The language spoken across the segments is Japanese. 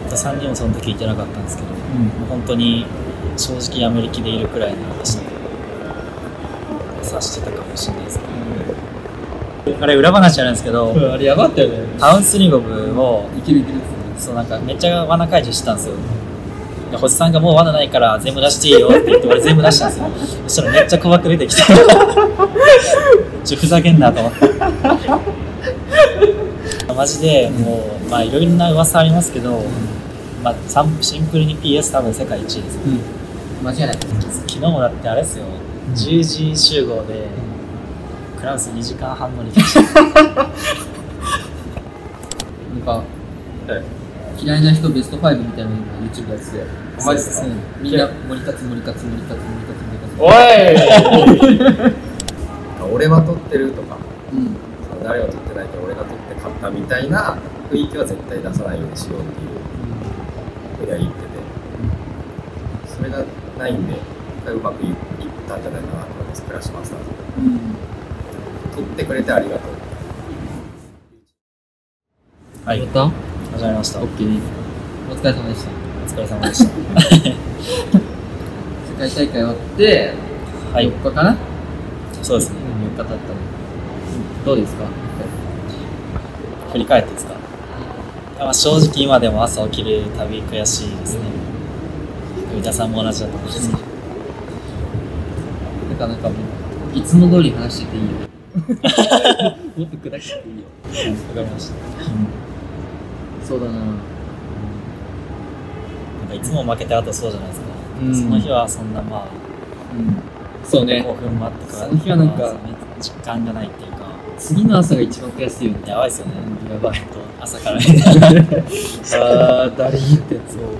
3人もその時いてなかったんですけど、もう本当に正直やめる気でいるくらいの話で察してたかもしれないですけど、あれ裏話あるんですけど、 あれやばかったよね。 タウンスリゴブをいけるいける。 そうなんかめっちゃ罠解除してたんですよ。で星さんがもう罠ないから全部出していいよって言って俺全部出したんですよ。そしたらめっちゃ小箱出てきてふざけんなと思ってマジでもうまあいろいろな噂ありますけど、まあ、シンプルに PS 多分世界一位ですよ、 間違いない。 昨日もだってあれですよ、10時集合でクラウス2時間半乗りでしたなんか、嫌いな人ベスト5みたいなのが YouTube やつで、 マジですか？ みんな森勝森勝森勝森勝。 おい俺は撮ってるとか、誰は撮ってないけど俺が撮って買ったみたいな雰囲気は絶対出さないようにしようっていうふうには言ってて、それがないんで一回うまくいったんじゃないかなと思います。クラッシュマスターズ、撮ってくれてありがとう。 はい、 やった？ 始まりました。 OK。お疲れ様でした。 お疲れ様でした世界大会終わってはい、 4日かな？ そうですね。 4日経ったの。どうですか？ 振り返ってですか？まあ、正直今でも朝起きるたび悔しいですね。三田さんも同じだと思うんですけど、 なんかもういつも通り話してていいよもっと砕けていいよ。 わかりました。 そうだな。 なんかいつも負けた後そうじゃないですか、その日はそんなまあ、 そうね。 興奮もあってからその日はなんか実感がないっていうか、 次の朝が一番悔しいよね。 やばいですよね、 やばい。 朝からあー、ダリーってやつを。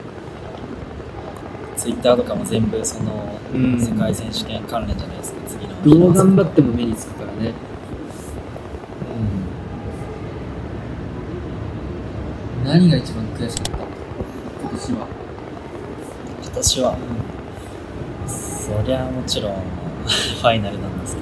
ツイッターとかも全部その世界選手権関連じゃないですか、次のどう頑張っても目につくからね。何が一番悔しかった今年は？ 今年は、そりゃもちろんファイナルなんですけ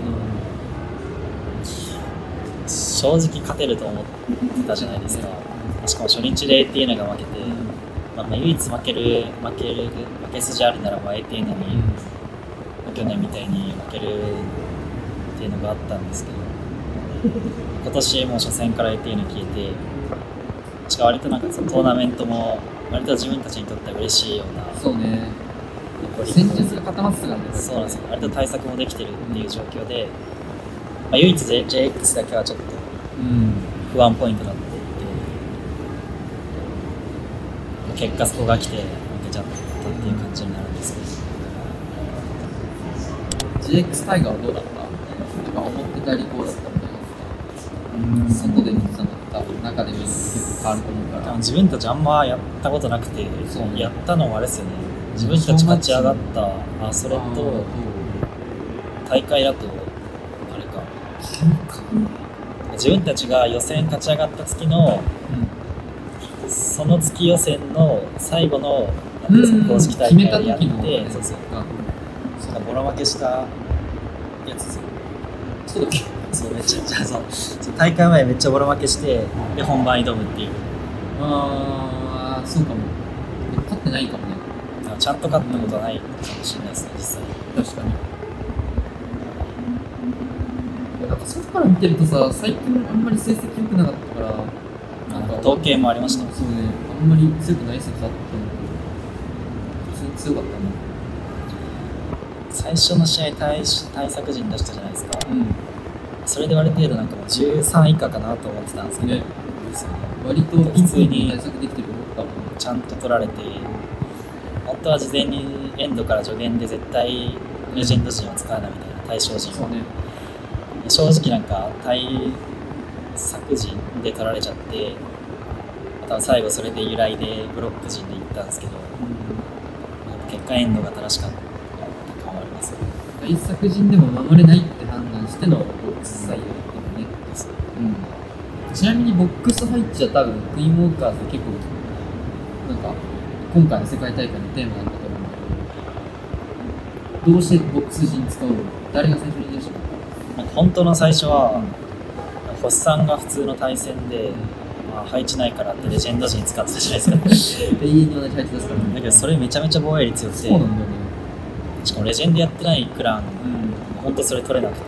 ど、正直勝てると思ってたじゃないですか。しかも初日で ATN が負けて、まあ、唯一負け筋あるならば ATN に、去年みたいに負けるっていうのがあったんですけど、今年もう初戦から ATN 消えて、しかも割となんかそのトーナメントも割と自分たちにとっては嬉しいような、 そうね。戦術が固まってたからね。 そうなんですよ。割と対策もできてるっていう状況で、まあ、唯一 JX だけはちょっと不安ポイントになっていて、結果そこが来て負けちゃったっていう感じになるんですけど、 GX タイガーはどうだった？なんか思ってたリコーだったみたいな。外で見てたのと中で見ると結構変わると思うから。 自分たちあんまやったことなくて、やったのもあれですよね。自分たち勝ち上がったそれと大会だとあれか、自分たちが予選勝ち上がった月の、その月予選の最後の公式大会でやって、そうボロ負けしたやつですよ。 そうだっけ？ そうめっちゃそう大会前めっちゃボロ負けしてで本番挑むっていう。 ああ、そうかも。勝ってないかもね。 ちゃんと勝ったことはないかもしれないですね、実際。 確かに。なんか外から見てるとさ、最近あんまり成績良くなかったから、 なんか統計もありました。 そうね、あんまり強くない説あったんだけど、普通に強かったね。 最初の試合対策陣出したじゃないですか。それである程度なんかもう13以下かなと思ってたんですけど、 割と普通に対策できてると思ったもん。 ちゃんと取られて、本当は事前にエンドから助言で絶対レジェンド陣を使うなみたいな、対象陣を。正直なんか対策陣で取られちゃって、多分最後それで由来でブロック陣でいったんですけど、結果エンドが正しかった感はありますよね。 対策陣でも守れないって判断してのボックス採用っていうね。ちなみにボックス配置は多分クイーンウォーカーズ結構なんか今回の世界大会のテーマなんだと思うんだけど、どうしてボックス陣使うの？誰が最初に言い出したの？ 本当の最初は、星さんが普通の対戦でまあ、配置ないからってレジェンド陣使ってたじゃないですか。 永遠に同じ配置ですからね。 だけどそれめちゃめちゃ防衛率良くて、 そうなんだよね。 しかもレジェンドやってないクラン、ほんとそれ取れなくて、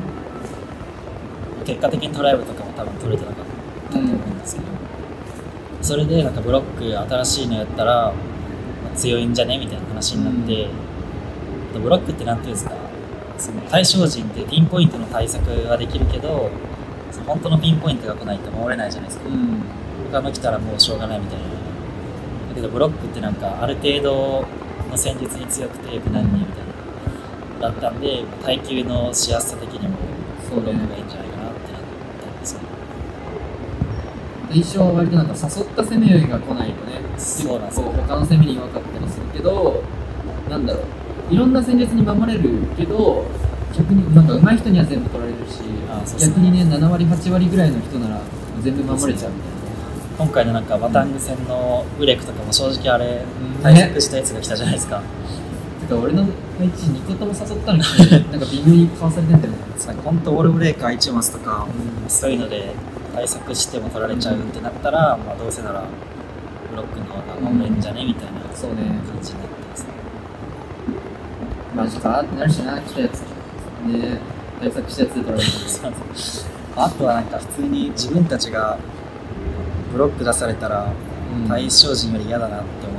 結果的にトライブとかも多分取れてなかったと思うんですけど、それでなんかブロック新しいのやったら、まあ強いんじゃねみたいな話になって、ブロックってなんていうんですか、その対象陣ってピンポイントの対策ができるけど、その本当のピンポイントが来ないと守れないじゃないですか。他の来たらもうしょうがないみたいな。だけどブロックってなんかある程度の戦術に強くて無難にみたいなだったんで、耐久のしやすさ的にもブロックがいいんじゃないかなってなったんですよ。 印象は割となんか誘った攻めが来ないとね、 そうなんですよ。 他の攻めに弱かったりするけど、なんだろう、いろんな戦術に守れるけど、逆になんか上手い人には全部取られるし、逆にね、7割、8割ぐらいの人なら全部守れちゃうみたいな。 今回のなんかバタング戦のウレクとかも正直あれ、対策したやつが来たじゃないですか。 てか俺の配置2個とも誘ったのに、なんか微妙にかわされてんだよね。 本当オールブレーカー1マスとか、そういうので対策しても取られちゃうってなったら、まあどうせならブロックの方が守れんじゃねみたいな感じになってますね。 マジかってなるしな、来たやつ。ね、対策したやつで取られる。 あとはなんか普通に自分たちがブロック出されたら対象陣より嫌だなって思って、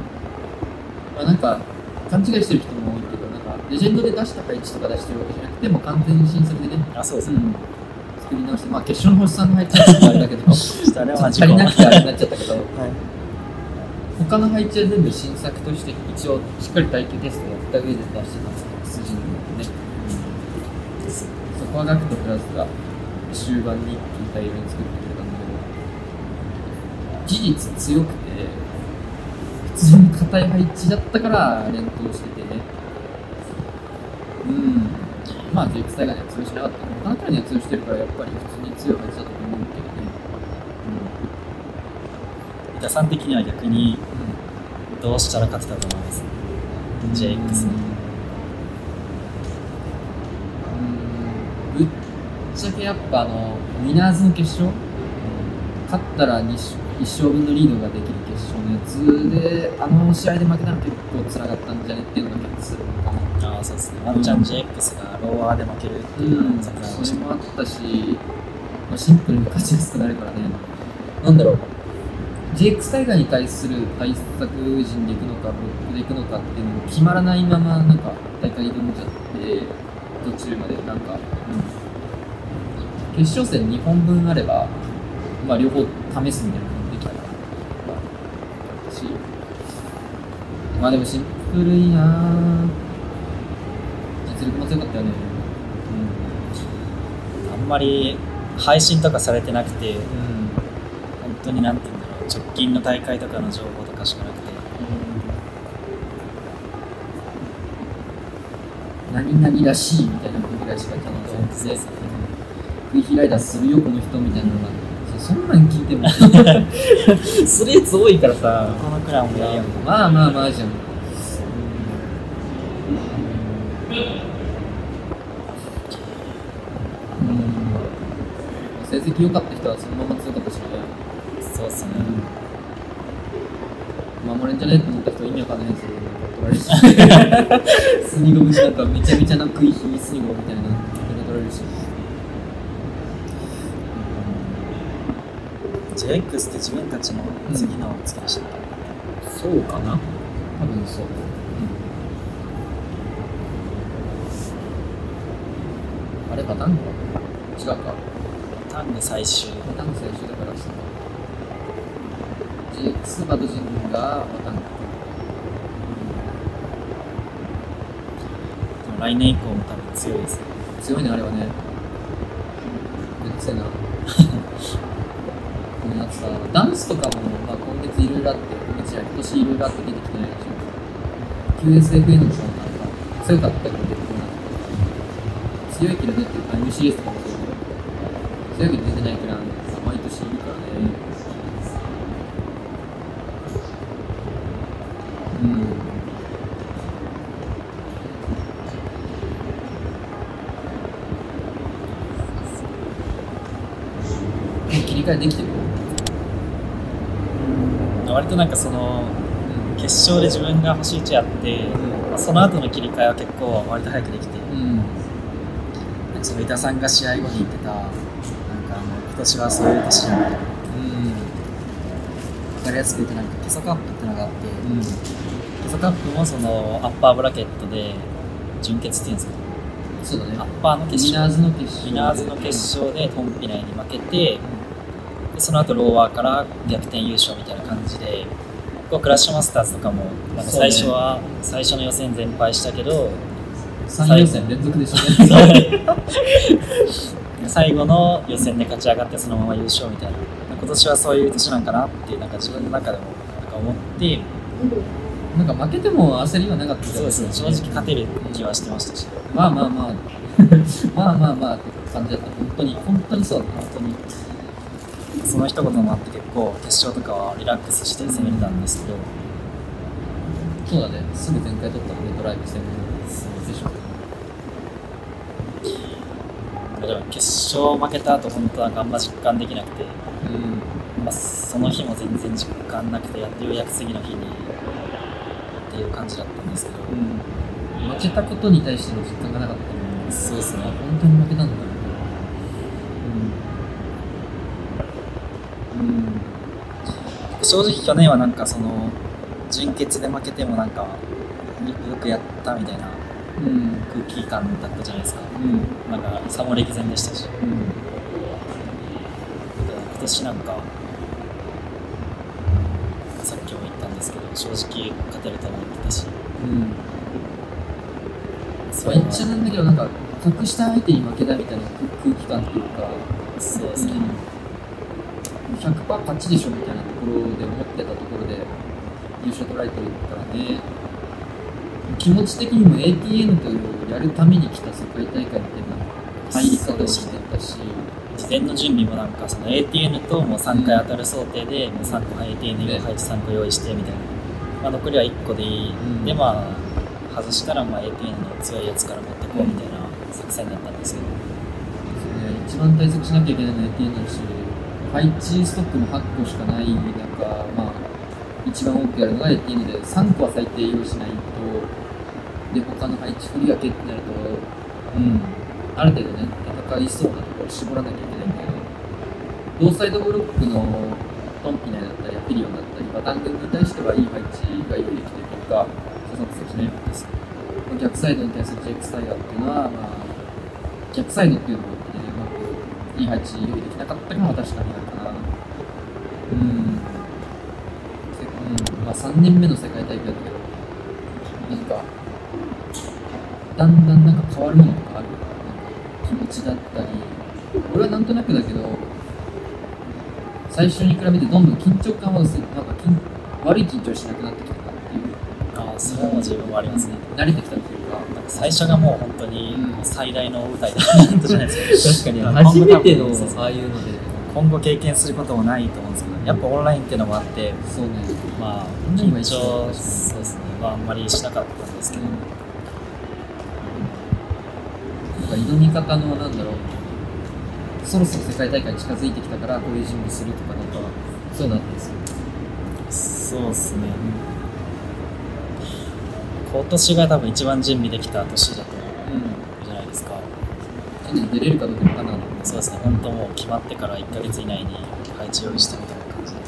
まあ、なんか勘違いしてる人も多いけど、なんかレジェンドで出した配置とか出してるわけじゃなくても完全に新作でね、 そうですね、 作り直して、まあ決勝の星さんの配置はちょっとあれだけどあれは足りなくてあれになっちゃったけど、他の配置は全部新作として一応しっかり耐久テストやった上で出してたんですけど、筋のね、そこはガクトプラスが終盤に一気に大量に作ってくれたんだけど、事実強くて普通に硬い配置だったから連投しててね、まあ GX 体がね通用しなかったけど、他のクラには通用してるからやっぱり普通に強い配置だと思うけどね。 打算的には逆にどうしたら勝てたと思います、JX に。 ぶっちゃけやっぱウィナーズの決勝、勝ったら1勝分のリードができる決勝のやつで、あの試合で負けたら結構辛かったんじゃねっていうのが結構するのかな。 そうですね、ワンチャン JX がローアーで負けるっていうのもそれもあったし、まあ、シンプルに勝ちやすくなるからね。なんだろう、JX 大会に対する対策陣でいくのか、ブロックでいくのかっていうのも決まらないまま、なんか大会挑んじゃって、途中までなんか、決勝戦2本分あれば、まあ、両方試すみたいなのができたからし、まあでもシンプルいなぁ、実力も強かったよね。 あんまり配信とかされてなくて、本当になんていうんだろう、直近の大会とかの情報とかしかなくて、 何々らしいみたいなことぐらいしかちゃんとね、食い開いたするよこの人みたいなのが、そんなん聞いてもするやつ多いからさ、 このクランもやるやん。 まあまあまあじゃん。成績良かった人はそのまま強かったしね。 そうっすね。 守れんじゃねえと思った人は意味わかんないやつ取られるしスニゴムしなんかめちゃめちゃな食い火スニゴムみたいなの取られるし、 JX って自分たちの次の月でした、 そうかな、多分そう、あれパターンか違うか、 パターンで最終、 パターン最終だからさ、GX バドジンがパターンか、 来年以降も多分強いです。 強いねあれはね、めっちゃななんかさ、ダンスとかも、まあ、今月いろいろあって、今年いろいろあって出てきてないでしょ。QSFN とかもなんか強かったけど出てこなかった。強いけど出てる、MCS とかもそうだけど、強いけど出てないクラン毎年いるからね。切り替えできてるよ。 割となんかその決勝で自分が星1やって、その後の切り替えは結構割と早くできて、なんかその板さんが試合後に言ってたなんか今年はそういう年じゃない、分かりやすく言うとなんかケソカップってのがあって、ケソカップもそのアッパーブラケットで準決っていうんですか、 そうだね。 アッパーの決勝、 ミナーズの決勝ミナーズの決勝でトンピナイに負けて、でその後ローワーから逆転優勝みたいな感じで、こうクラッシュマスターズとかもなんか最初の予選全敗したけど、 3予選連続でしたね。 最後の予選で勝ち上がってそのまま優勝みたいな、今年はそういう年なんかなってなんか自分の中でもなんか思って、 なんか負けても焦りはなかったじゃそうですね、正直勝てる気はしてましたし、 まあまあまあまあまあまあって感じだった。本当にそうだった。 本当にその一言もあって結構決勝とかはリラックスして攻めれたんですけど、 そうだね、すぐ前回取ったのでドライブ戦でしょ。 でも決勝負けた後本当はあんま実感できなくて、その日も全然実感なくて、やっとようやく次の日にっていう感じだったんですけど、 負けたことに対しての実感がなかったので、 そうですね、 本当に負けたんだな。 正直去年はなんかその準決で負けてもなんかよくやったみたいな空気感だったじゃないですか、なんか差も歴然でしたし、今年なんかさっきも言ったんですけど正直勝てると思ってたし、 めっちゃなんだけど、なんか格下相手に負けたみたいな空気感っていうか、 そうですね、 100% 勝ちでしょみたいなところで思ってたところで優勝取られてるからね。気持ち的にも ATN とやるために来た世界大会みたいな入り方をしてたし、 事前の準備もなんかその ATN ともう3回当たる想定でもう3個 ATN 用配置3個用意してみたいな、残りは1個でいい、で外したらATN の強いやつから持ってこうみたいな作戦だったんですけど、 一番対策しなきゃいけないのは ATN だし、配置ストックも8個しかない中、一番多くやるのが ATN で3個は最低用意しないと、で他の配置振り分けってなると、ある程度ね戦いそうなところを絞らなきゃいけないんだけど、同サイドブロックのトンピナイだったりアピリオンだったりバタン軍に対してはいい配置が用意できている結果刺さってたしね。逆サイドに対する JX タイガーっていうのは、逆サイドっていうのもいい配置用意できなかったのは確かにあるかな。3年目の世界大会だけど、なんかだんだんなんか変わるものがある、気持ちだったり、俺はなんとなくだけど、最初に比べてどんどん緊張感は薄い、なんか悪い緊張しなくなってきたかっていう。 それは自分もありますね。 慣れてきたっていうか、 なんか最初がもう本当に最大の舞台だったじゃないですか。 確かに初めてのああいうので今後経験することもないと思うんですけど、やっぱオンラインっていうのもあって、 そうね、 緊張そうですね、あんまりしなかったんですけど、 挑み方のそろそろ世界大会近づいてきたからこういう準備するとかそういうのあったんですよ。 そうですね、今年が多分一番準備できた年だと思うじゃないですか。 去年出れるかどうかわからない。 そうですね、本当もう決まってから1ヶ月以内に配置用意したみたいな感じで。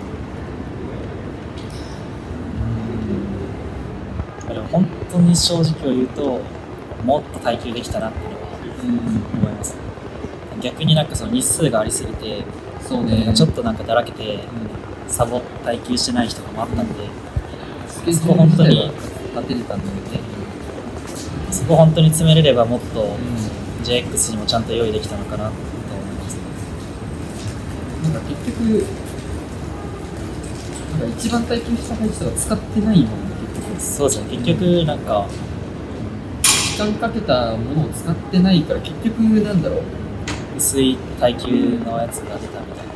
でも本当に正直を言うと、もっと耐久できたなっていうのは思います。逆になんかその日数がありすぎて、 そうね、 ちょっとなんかだらけて、サボ耐久してない人もあったんで、 そこ本当に立てれたんだよね。 そこ本当に詰めれればもっと JX にもちゃんと用意できたのかなと思います。 なんか結局一番耐久した配置とか使ってないもんね、結局。 そうですね、結局なんか時間かけたものを使ってないから、結局薄い耐久のやつが出たみたい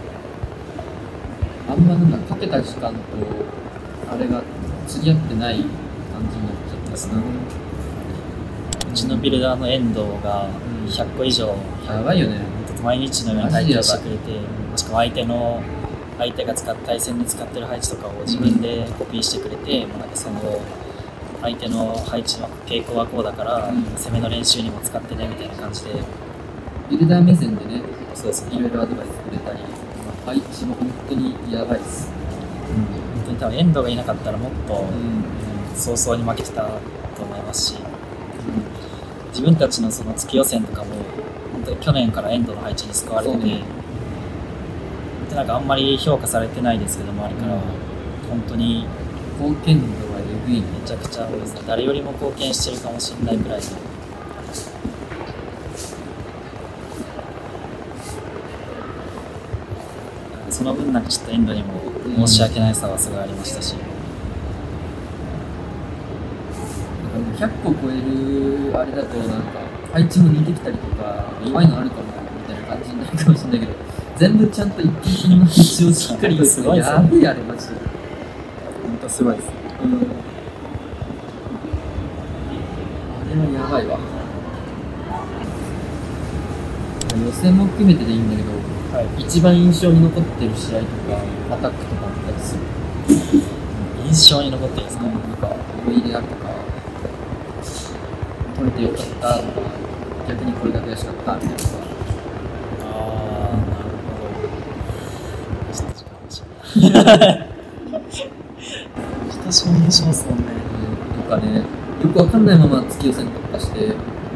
な。 あんまかけた時間とあれが釣り合ってない感じになっちゃったですね。 うちのビルダーの遠藤が100個以上、 やばいよね。 毎日のように体験してくれて、しかも相手の相手が対戦で使ってる配置とかを自分でコピーしてくれて、なんかその相手の配置の傾向はこうだから、攻めの練習にも使ってねみたいな感じで、 ビルダー目線でね、 そうですね、 いろいろアドバイスくれたり、配置も本当にやばいです。 本当に多分遠藤がいなかったらもっと、早々に負けてたと思いますし、自分たちのその月予選とかも本当に去年から遠藤の配置に救われてて、でなんかあんまり評価されてないですけど、周りからは本当に貢献度がえぐい、 めちゃくちゃ多いですね。誰よりも貢献してるかもしれないくらいで。その分なんかちょっと遠藤にも申し訳ないさはすごいありましたし、 100個超えるあれだとなんか配置も似てきたりとか弱いのあるかもみたいな感じになるかもしれないけど、全部ちゃんと一品品の配置をしっかりとすごいですね。 やべえあれマジで本当すごいです。 あれはやばいわ。予選も含めてでいいんだけど、一番印象に残ってる試合とかアタックとかあったりする？ 印象に残ってるんですか？ なんか思い入れあるとか、取れてよかったとか、逆にこれが悔しかったみたいなさ。 ああ、なるほど。ちょっと時間欲しい。親しみにしますもんね。 とかね、よくわかんないまま月予選突破して、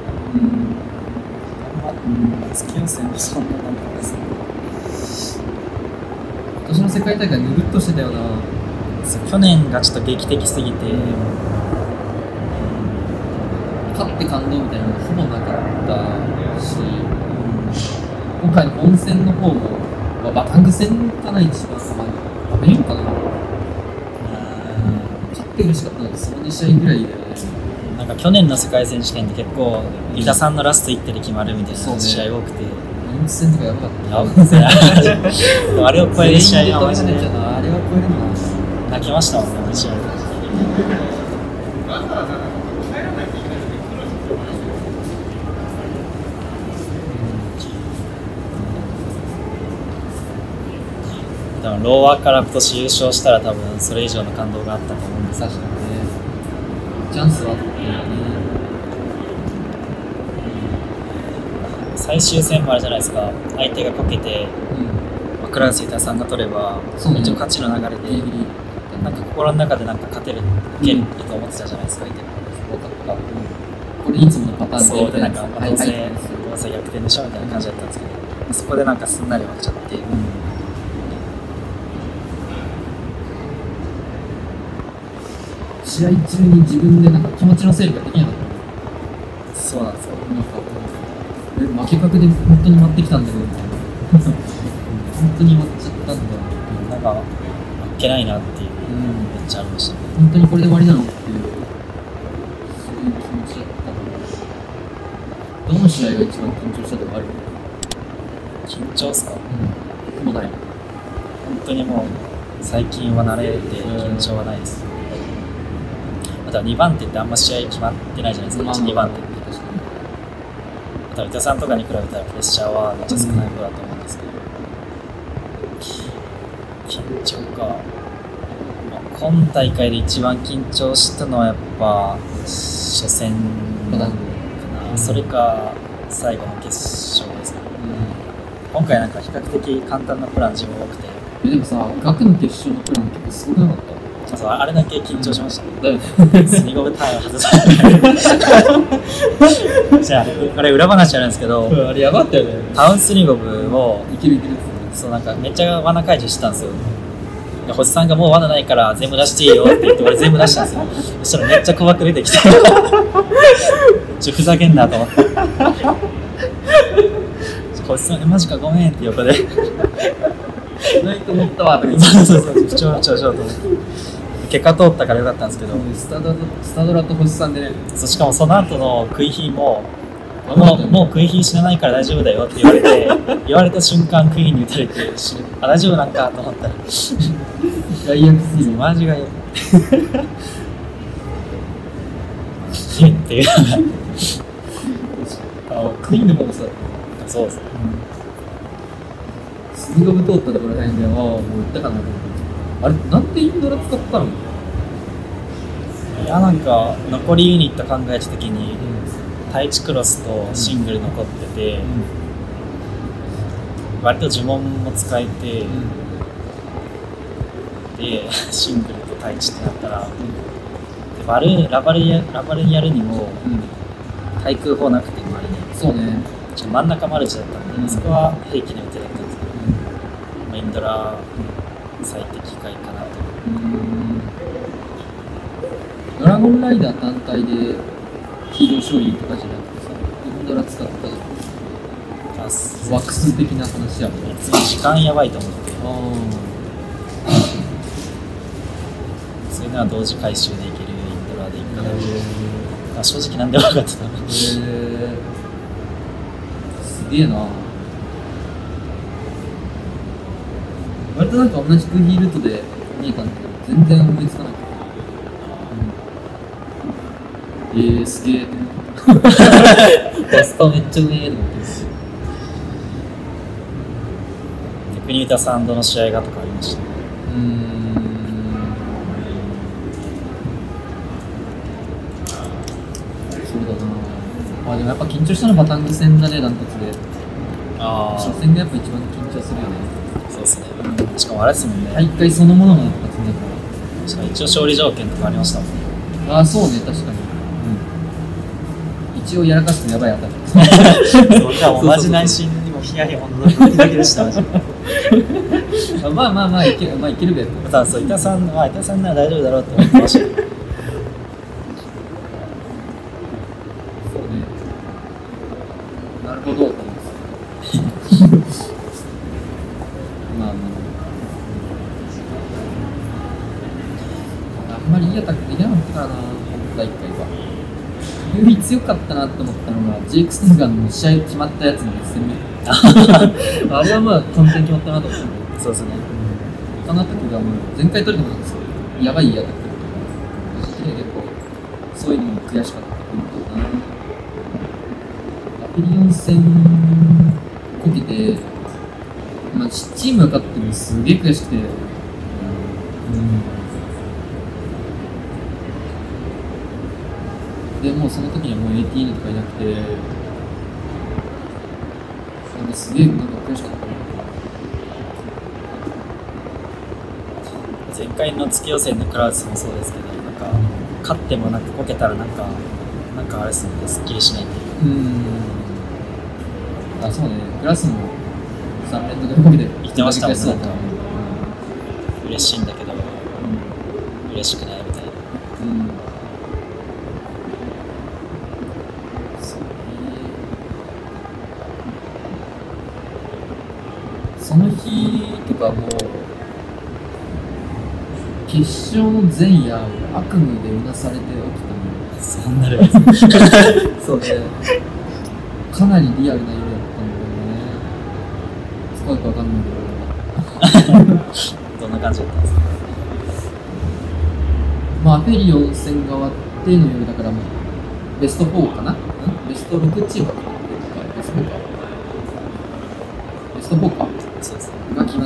月予選もそんななんかですね。 今年の世界大会ぬるっとしてたよな。 去年がちょっと劇的すぎて、 勝って感動みたいなのがほぼなかったし、今回の本戦の方も、バタング戦かな、一番アメリカかな。勝って嬉しかったので、その2試合ぐらいだよね。 なんか去年の世界選手権って結構、リタさんのラスト1手で決まるみたいな試合多くて、 本戦とかやばかった。 やばかった。あれを超える試合はマジで。 あれは超えるのな。 泣きましたもんね、あの試合。多分ローワーから今年優勝したら多分それ以上の感動があったと思うんです。 確かにね。チャンスはあったよね。 最終戦もあるじゃないですか。相手がこけて、クラウス・イタさんが取れば、一応勝ちの流れで、なんか心の中でなんか勝てる、いけると思ってたじゃないですか、相手が。 分かった。これいつものパターンそうで、なんか、どうせ逆転でしょみたいな感じだったんですけど、そこでなんかすんなり負けちゃって。 試合中に自分でなんか気持ちの整理ができなかった。 そうなんですよ。 負け確で本当に待ってきたんだけどみたいな。本当に待っちゃったんだ。 なんか、負けないなっていう、めっちゃありましたね。 本当にこれで終わりなのっていう、そういう気持ちだったの。どの試合が一番緊張したとかある？ 緊張っすか？ もうない。 本当にもう、最近は慣れて緊張はないです。あとは2番手ってあんま試合決まってないじゃないですか、1、2番手って。あとは伊田さんとかに比べたらプレッシャーはめっちゃ少ない方だと思うんですけど、緊張か。今大会で一番緊張したのはやっぱ初戦かな、それか最後の決勝ですかね。今回なんか比較的簡単なプラン自分多くて。 でもさ、学の決勝のプラン結構すごくなかった？ そう、あれだけ緊張しましたね。 だよね。 スニゴブターン外されじゃあ、これ裏話あるんですけど、 あれやばったよね。 タウンスニゴブを、 いけるいける。 そうなんかめっちゃ罠解除してたんですよ。で星さんがもう罠ないから全部出していいよって言って俺全部出したんですよ。そしたらめっちゃ怖く出てきてふざけんなと思って星さんマジかごめんって横でないと思ったわとか言ってそう不調と思って結果通ったからよかったんですけど、 スタドラと星さんでね。 そうしかもその後の食い火ももう食い火死なないから大丈夫だよって言われた瞬間食い火に打たれて死ぬ。あ、大丈夫なんかと思ったら最悪すぎる。 マジがいいっていうクイーンでもさ、 そうですね、 すスムガブ通ったところらへんで、もう行ったかなと思って。あれ、なんでインドラ使ったの？ いや、なんか残りユニット考えた時に、タイチクロスとシングル残ってて、割と呪文も使えて、でシングルとタイチってなったら、でラバルやるにも、対空砲なくて周りに。 そうね。 真ん中マルチだったんで、そこは平気な予定だったんですけど、まあ、インドラ最適解かなと。 ドラゴンライダー単体でヒーロー勝利とかじゃなくてさ、インドラ使ったじゃん。ワックス的な話やもん。 次時間やばいと思って、そういうのは同時回収でいけるインドラでいいかな。正直なんでもなかったな。 すげえな。割となんか同じくヒールトで見えたんだけど、全然思いつかなくて。すげえ。バスタめっちゃうめえと思って。 逆に言うとサンドの試合がとかありました。 そうだな。あ、でもやっぱ緊張したのはバタング戦だね、ダントツで。初戦がやっぱ一番緊張するよね。 そうですね。しかもあれですもんね。 大会そのものの一発目だから。 しかも一応勝利条件とかありましたもんね。 あ、そうね、確かに。一応やらかすとやばい当たり。 そうじゃあもうマジ内心にもヒヤヒヤドキドキでしたマジで。 まあいけるべ。 そう、板さんなら大丈夫だろうと思ってました。 そうね。なるほどと思って。あんまりいいアタックできなかったからな、第1回は。より強かったなと思ったのが、ジェイク・スティガンの試合決まったやつの1戦目。あれはまあ完全に決まったなと思って。 そうですね。 他のアタックがもう前回取れたもんですよ。やばいアタックだった。結構、そういうのも悔しかったポイントかな。アピリオン戦こけて、まあ、チームが勝ってもすげえ悔しくて、でもうその時にはもう ATN とかいなくて、なんかすげえなんか悔しかった。 前回の月予選のクラウスもそうですけど、なんか勝ってもなんかこけたらなんかあれですね、すっきりしないっていうか。 あ、そうね、クラスも3連続でこけて言ってましたもんね。 うん、 嬉しいんだけど、嬉しくないみたいな。 その日とかも決勝の前夜悪夢でうなされて起きたの。 そんなレベル。 そうね。かなりリアルな夢だったんだけどね。使うかわかんないけど。 どんな感じだったんですか？ まあアペリオン戦が終わっての夜だから、ベスト4かな？ベスト6チームが決まってるか、ベスト4か。ベスト4か。 そうですね。 が決まって、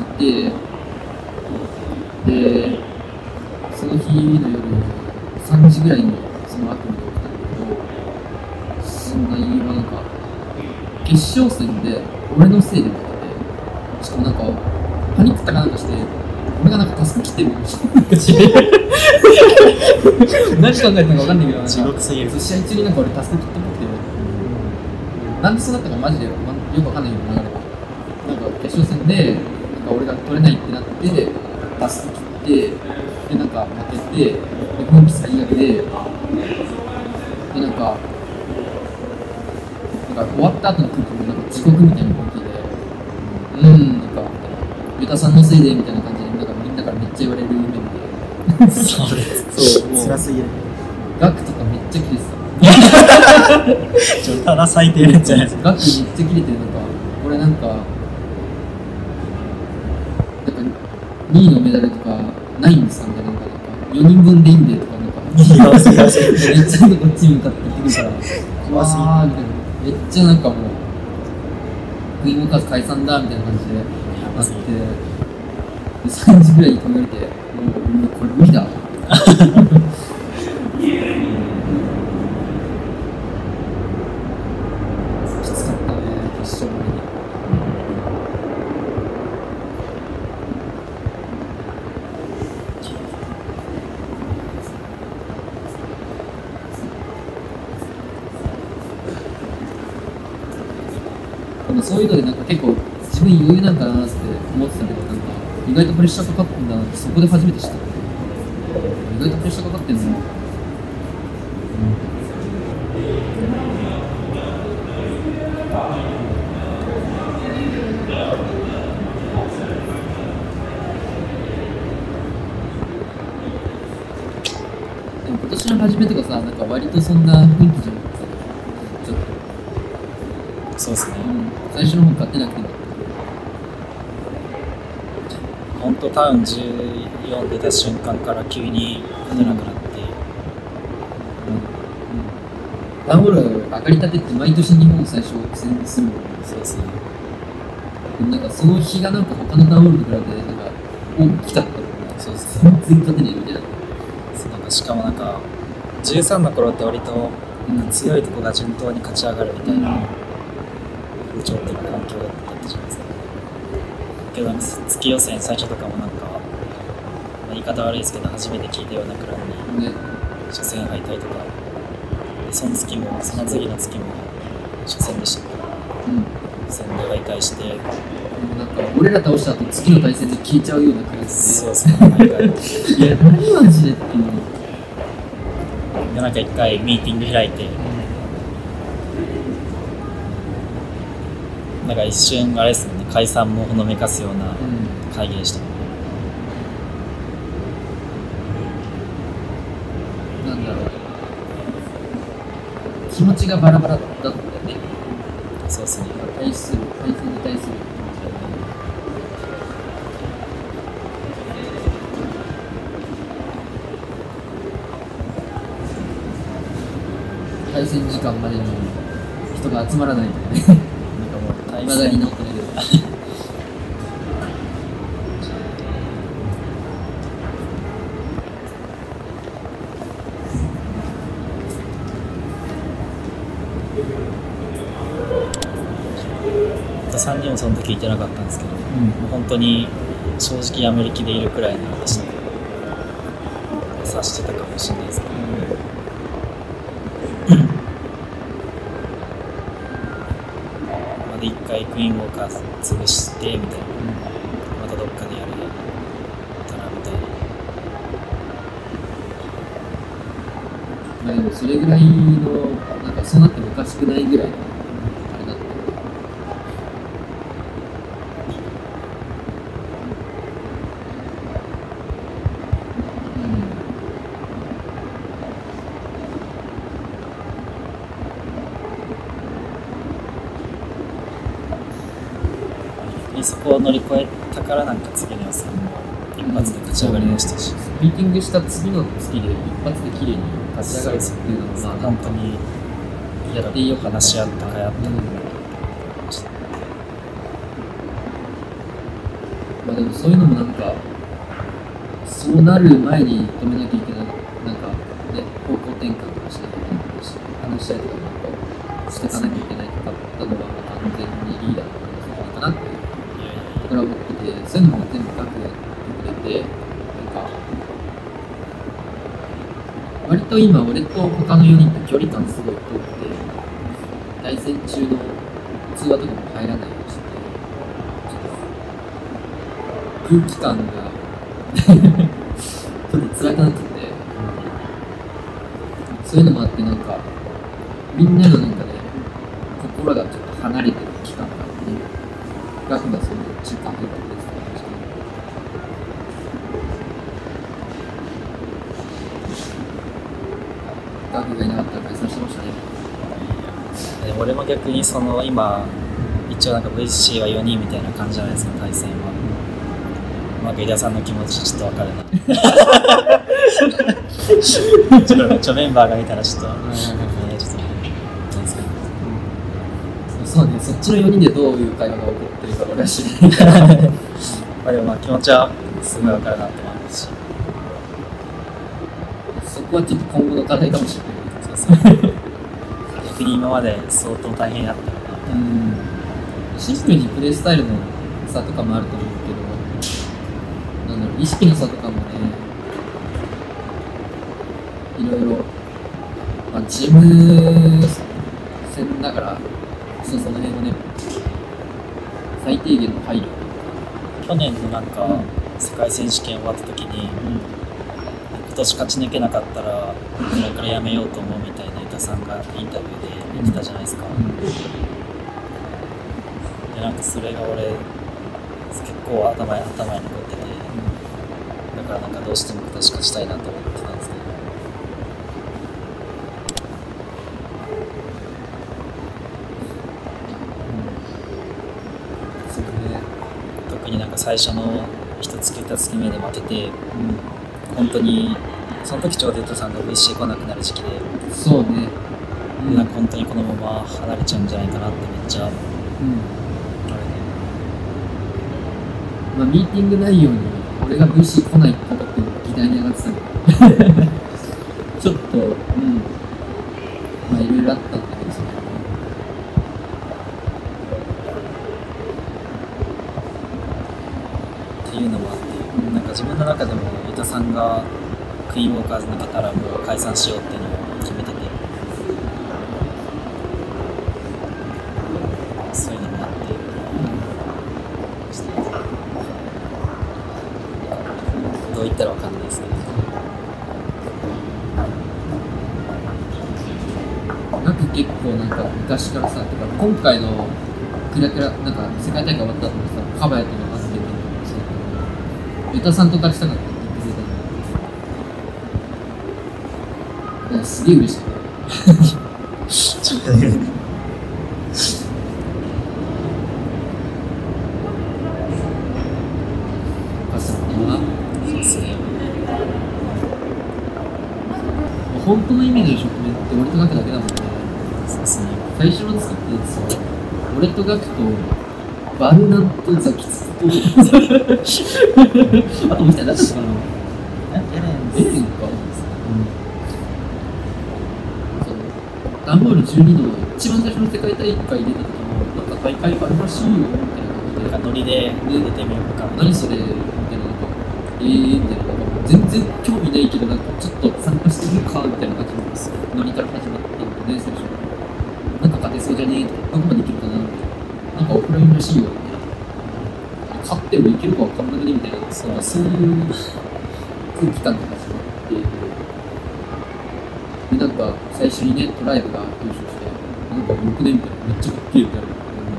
で、その日の夜3時ぐらいにその悪夢が起きたんだけど、その内容はなんか、決勝戦で俺のせいで負けて、しかもなんか、パニックったかなんかして、俺がなんかタスク切ってるのに何考えたのか分かんないけど、 地獄すぎる。 試合中になんか俺タスク切ってなくて、なんでそうなったかマジでよく分かんないけど流れが。なんか決勝戦で、なんか俺が取れないってなって、タスク切って、で、なんか負けて、で、雰囲気最悪で、で、なんか終わった後の空気もなんか地獄みたいな空気で、なんか、ユタさんのせいでみたいな感じで、なんかみんなからめっちゃ言われる夢みたいな。 そうです。 そう、もう、 辛すぎる。 ガクとかめっちゃキレてた。 ただ最低なんじゃないですか。 ガクめっちゃキレて、なんか、俺なんか2位のメダルとかないんですかみたいな、なんか4人分でいいんでとか、なんかめっちゃこっちに向かってくるから、 怖すぎる。 めっちゃなんかもう、クイーンカーズ解散だみたいな感じで、 なって、で3時ぐらいに止められて、もうこれ無理だ。きつかったね、決勝までに。でもそういうのでなんか結構自分余裕なんかなって思ってたけど、なんか意外とプレッシャーかかってんだなってそこで初めて知った。意外とプレッシャーかかってんの。でも今年の初めとかさ、なんか割とそんな雰囲気じゃなかった。ちょっと。 そうですね。 最初の方買ってなくても。 本当ターン14出た瞬間から急に勝てなくなって、 ダンボール上がりたてって毎年日本最初苦戦するもん。 そうですね。 でもなんかその日がなんか他のダンボールと比べてなんか大きかったもんね。 そうです全然勝てねえみたいな。 なんかしかもなんか13の頃って割と強いとこが順当に勝ち上がるみたいな風潮っていうか環境だったじゃないですか。けどなんか月予選最初とかもなんか、言い方悪いですけど初めて聞いたようなクラブに初戦敗退とか、でその月もその次の月も初戦でしたから、初戦で敗退して、 でもなんか俺ら倒した後次の対戦で聞いちゃうようなクラスそうですね、毎回いや何マジでっていうの。 でなんか一回ミーティング開いて、なんか一瞬あれですもんね、解散もほのめかすような会議でしたもんね。 なんだろう、気持ちがバラバラだったんだよね。 そうですね。 対戦に対する気持ちだね。対戦時間までに人が集まらないとかね。 なんかもう対いまだに戦治ってないけど。 3人もその時いてなかったんですけど、もう本当に正直やめる気でいるくらいの話で察してたかもしれないですけど、まで一回クイーンウォーカー潰してみたいな、またどっかでやるたらみたいな。 まあでもそれぐらいのなんかそうなってもおかしくないぐらいのあれだった。 そこを乗り越えたからなんか次の予選も一発で勝ち上がりましたし、 ミーティングした次の月で一発で綺麗に勝ち上がるっていうのもまあ本当にやっていいよ話し合ったかやったので、 まあでもそういうのもなんかそうなる前に止めなきゃいけない、なんかね、方向転換とかしなきゃいけないし、話し合いとかもしていかなきゃいけないとかったのは完全にリーダーのことかなっていうところは思ってて、そういうのも全部額でやってくれて、なんか割と今俺と他の4人と距離感すごい遠くて、対戦中の通話とかも入らないようにして、空気感がちょっと辛くなっちゃって、そういうのもあってなんかみんなのなんかね、心がちょっと離れてる期間があって、ガクがその中間とかでガクがいなかったら解散してましたね。 俺も逆にその今一応なんか VC は4人みたいな感じじゃないですか、対戦は。なんか井田さんの気持ちちょっと分かるなちょメンバーがいたらちょっと、ちょっとなんですかね、 そうね、そっちの4人でどういう会話が起こってるか俺は知らないからまあでもまあ気持ちはすごい分かるなと思いますし、 そこはちょっと今後の課題かもしれない。 そうそう逆に今まで相当大変だったのかな。 シンプルにプレースタイルの差とかもあると思うけど、なんだろう、意識の差とかもね、いろいろ、まあ、チーム戦だから、その辺はね、最低限の配慮。 去年のなんか世界選手権終わった時に、今年勝ち抜けなかったらこれからやめようと思うみたいなユタさんがインタビューで言ってたじゃないですか。でなんかそれが俺結構頭に残ってて、だからなんかどうしても今年勝ちたいなと思ってたんですけど、 そうね。 特になんか最初の1月2月目で負けて、本当にその時ちょうどユタさんが VC 来なくなる時期で、 そうね。 でなんか本当にこのまま離れちゃうんじゃないかなってめっちゃあるね。 まあ、ミーティング内容に俺が VC 来ないことっていうのが議題に上がってたんだけどちょっと、まあいろいろあったんだけどさ、 っていうのもあって、なんか自分の中でもユタさんがクイーンウォーカーズ抜けたらもう解散しようっていうのを決めてて、そういうのもあって、どう言ったらわかんないですけど、 なんか結構なんか昔からさ、てか今回のクラクラなんか世界大会終わった後にさ、カバヤとのバスケットのそうユタさんと勝ちたかったって言ってくれたの。だからすげえ嬉しかった。 そうですね。 本当の意味での職面って俺とガクだけだもんね。 そうですね。 最初の作ったやつさ、俺とガクとバルナンとザキツとあともう一人誰だったかな。エレンか。そうダンボール12の一番最初の世界大会出た時もなんか大会あるらしいよみたいな感じでなんかノリで出てみようか。 何それみたいな、なんかみたいな、なんか全然興味ないけどなんかちょっと参加してみるかみたいな感じなんですよ。ノリから始まったんでね、最初なんか勝てそうじゃねえとか、どこまでいけるかなみたいな、なんかオフラインらしいよみたいな、勝ってもいけるか分かんなくねみたいな、そういう空気感で始まって、でなんか最初にねトライブが優勝してなんか6年みたいな、めっちゃかっけえみたいな、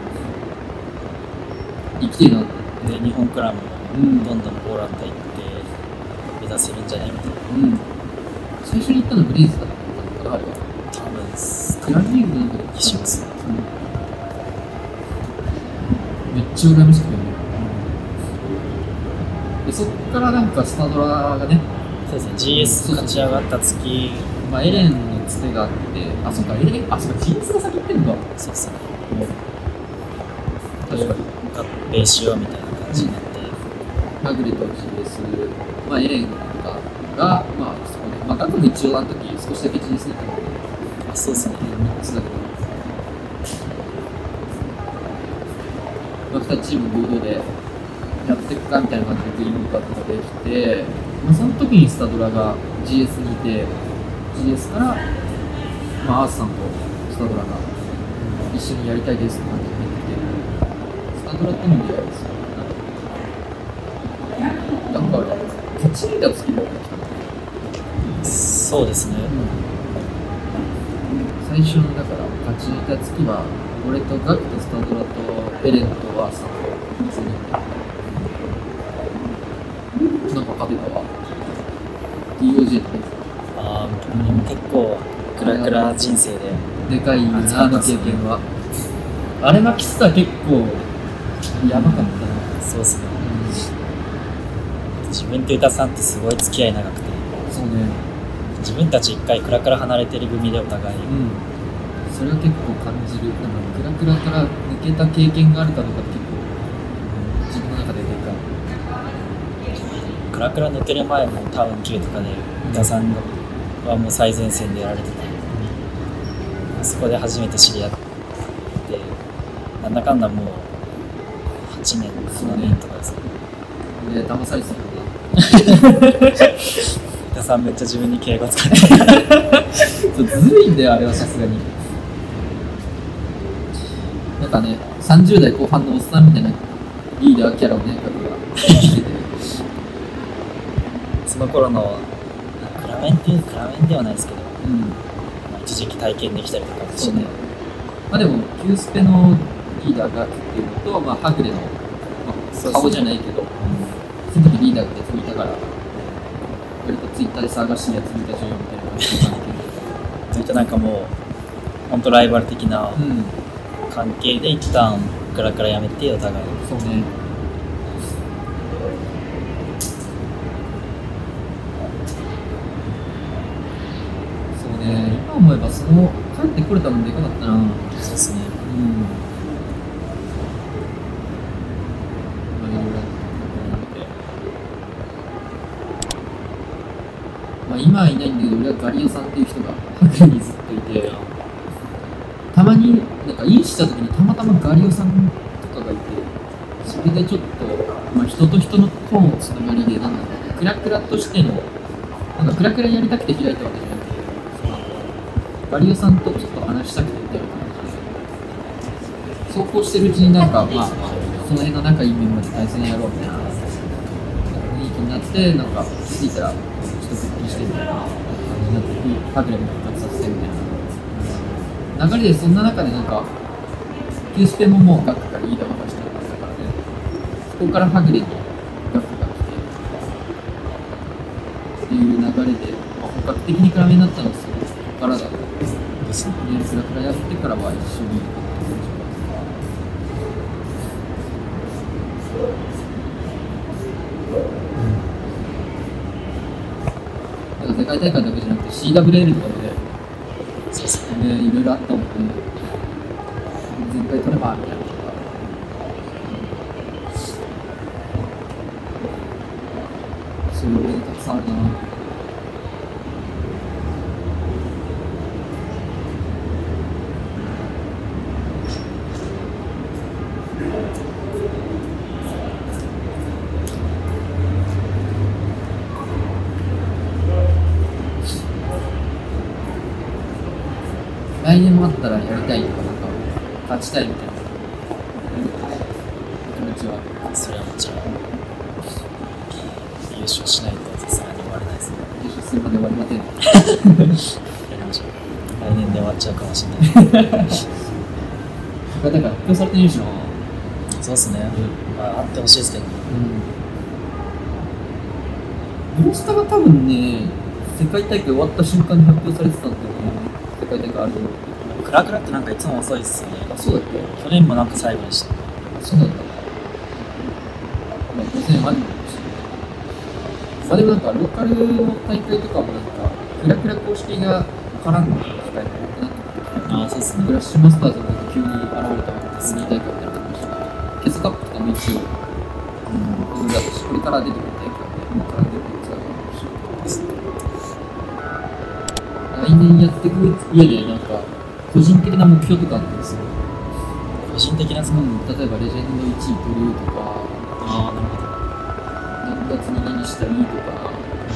生きてえなって。 で日本クラブもどんどんポーランド行って目指せるんじゃないみたいな。 最初に行ったのブレイズだったのかな、あれは。 多分クラブリーグなんかで気します。 めっちゃ羨ましくてね。でそっからなんかスタドラがね、 そうですね。GS 勝ち上がった月、 まあ、エレンのつてがあって、あ、そっか、エレン、あ、そっか、GS が先行ってんのか。 そうですね。 確かに。 合併しようみたいな感じになって、 ガグレと GS、まあ、エレンとかが、まあ、そこで、まあ、ガグも一応あの時少しだけ GS に行ったので、 あ、そうですね。 3つだけど、まあ、2チーム合同でやっていくかみたいな感じでグリーンカットができて、まあ、その時にスタドラが GS にいて、GS から、まあ、アースさんとスタドラが一緒にやりたいですって感じで入ってきて、スタドラとの出会いですよ。だから、勝ち抜いた月だった人。 そうですね。 最初のだから勝ち抜いた月は、俺とガクとスタドラとエレンとアースさんと普通になんか勝てたわ。DOJ とね。 ああ、結構クラクラ人生ででかいな、あの経験は。あれ負けてたら結構やばかったな。 そうですね。自分とユタさんってすごい付き合い長くて、 そうね。 自分たち一回クラクラ離れてる組でお互い、 それは結構感じる。なんかクラクラから抜けた経験があるかどうかって結構、自分の中ででかい。 クラクラ抜ける前もタウン9とかで板さんはもう最前線でやられてて、そこで初めて知り合って、なんだかんだもう8年7年とかですね。 で騙されてたの板さんめっちゃ自分に敬語使ってそうずるいんだよあれはさすがに。なんかね30代後半のおっさんみたいなリーダーキャラをね彼がしててその頃のクラメンではないですけど、まあ、一時期体験できたりとかもして、 そうね。まあでもキュースペのリーダーがっていうのと、まあ、はぐれの、まあ、顔じゃないけど、その時リーダーが別にいたから割とツイッターで探しにやつ見たじゃんみたいな感じでそういったなんかもう本当ライバル的なうん関係で一旦クラクラやめてお互いそうね。そうね、今思えばその帰ってこれたのでかかったな。 そうですね。 まあいろいろなってまあ今はいないんだけど、俺はガリオさんっていう人が白衣にずっといて、たまになんかインした時にたまたまガリオさんとかがいて、それでちょっと、まあ、人と人のトーンのつながりで、なんだろう、クラクラとしての、なんかクラクラやりたくて開いたわけじゃなくて、ガリオさんとちょっと話したくてみたいな感じで、そうこうしてるうちになんか、まあ、その辺の仲いいメンバーで対戦やろうみたいな雰囲気になって、なんか気づいたら、ちょっと復帰してみたいな感じになって、ハグレも復活させてみたいな流れで、そんな中でなんか、キュースペももうガックからリーダー渡したからね、そこからハグレにガックが来て、っていう流れで、まあ、本格的にクラメになったのはそこからだったんですね。クラクラやってからは一緒に。だから世界大会だけじゃなくて CWL とかで、 そうですね。 いろいろあったもんね。全回取ればみたいな。そういうのたくさんあるな。来年もあったらやりたいとか、なんか勝ちたいみたいな気持ちは。 それはもちろん優勝しないとさすがに終われないですね。 優勝するまで終わりません。 やりましょう。来年で終わっちゃうかもしれない。 だから発表されてるしな。 そうですね。まあ、あってほしいですけどね。 ブロスタが多分ね、世界大会終わった瞬間に発表されてたんだよね。世界大会あるの。 クラクラってなんかいつも遅いですよね。 あ、そうだっけ？ 去年もなんか最後でした。 そうなんだ。まあ、当然あるのかもしれない。まあでもなんか、ローカルの大会とかもなんか、クラクラ公式が絡んでる機会が多くなってきて、 ああ、そうですね。 フラッシュマスターズの時急に現れたわけです。2大会みたいな感じでした。ケスカップとかも一応、僕だとし、これから出てくる大会で、今から出てくる大会もしれない。来年やっていく上で、なんか、個人的な目標とかあるんですよ。 個人的なその、 例えばレジェンド1位取るとか、 ああ、なるほど。 何月に何したらいいとか、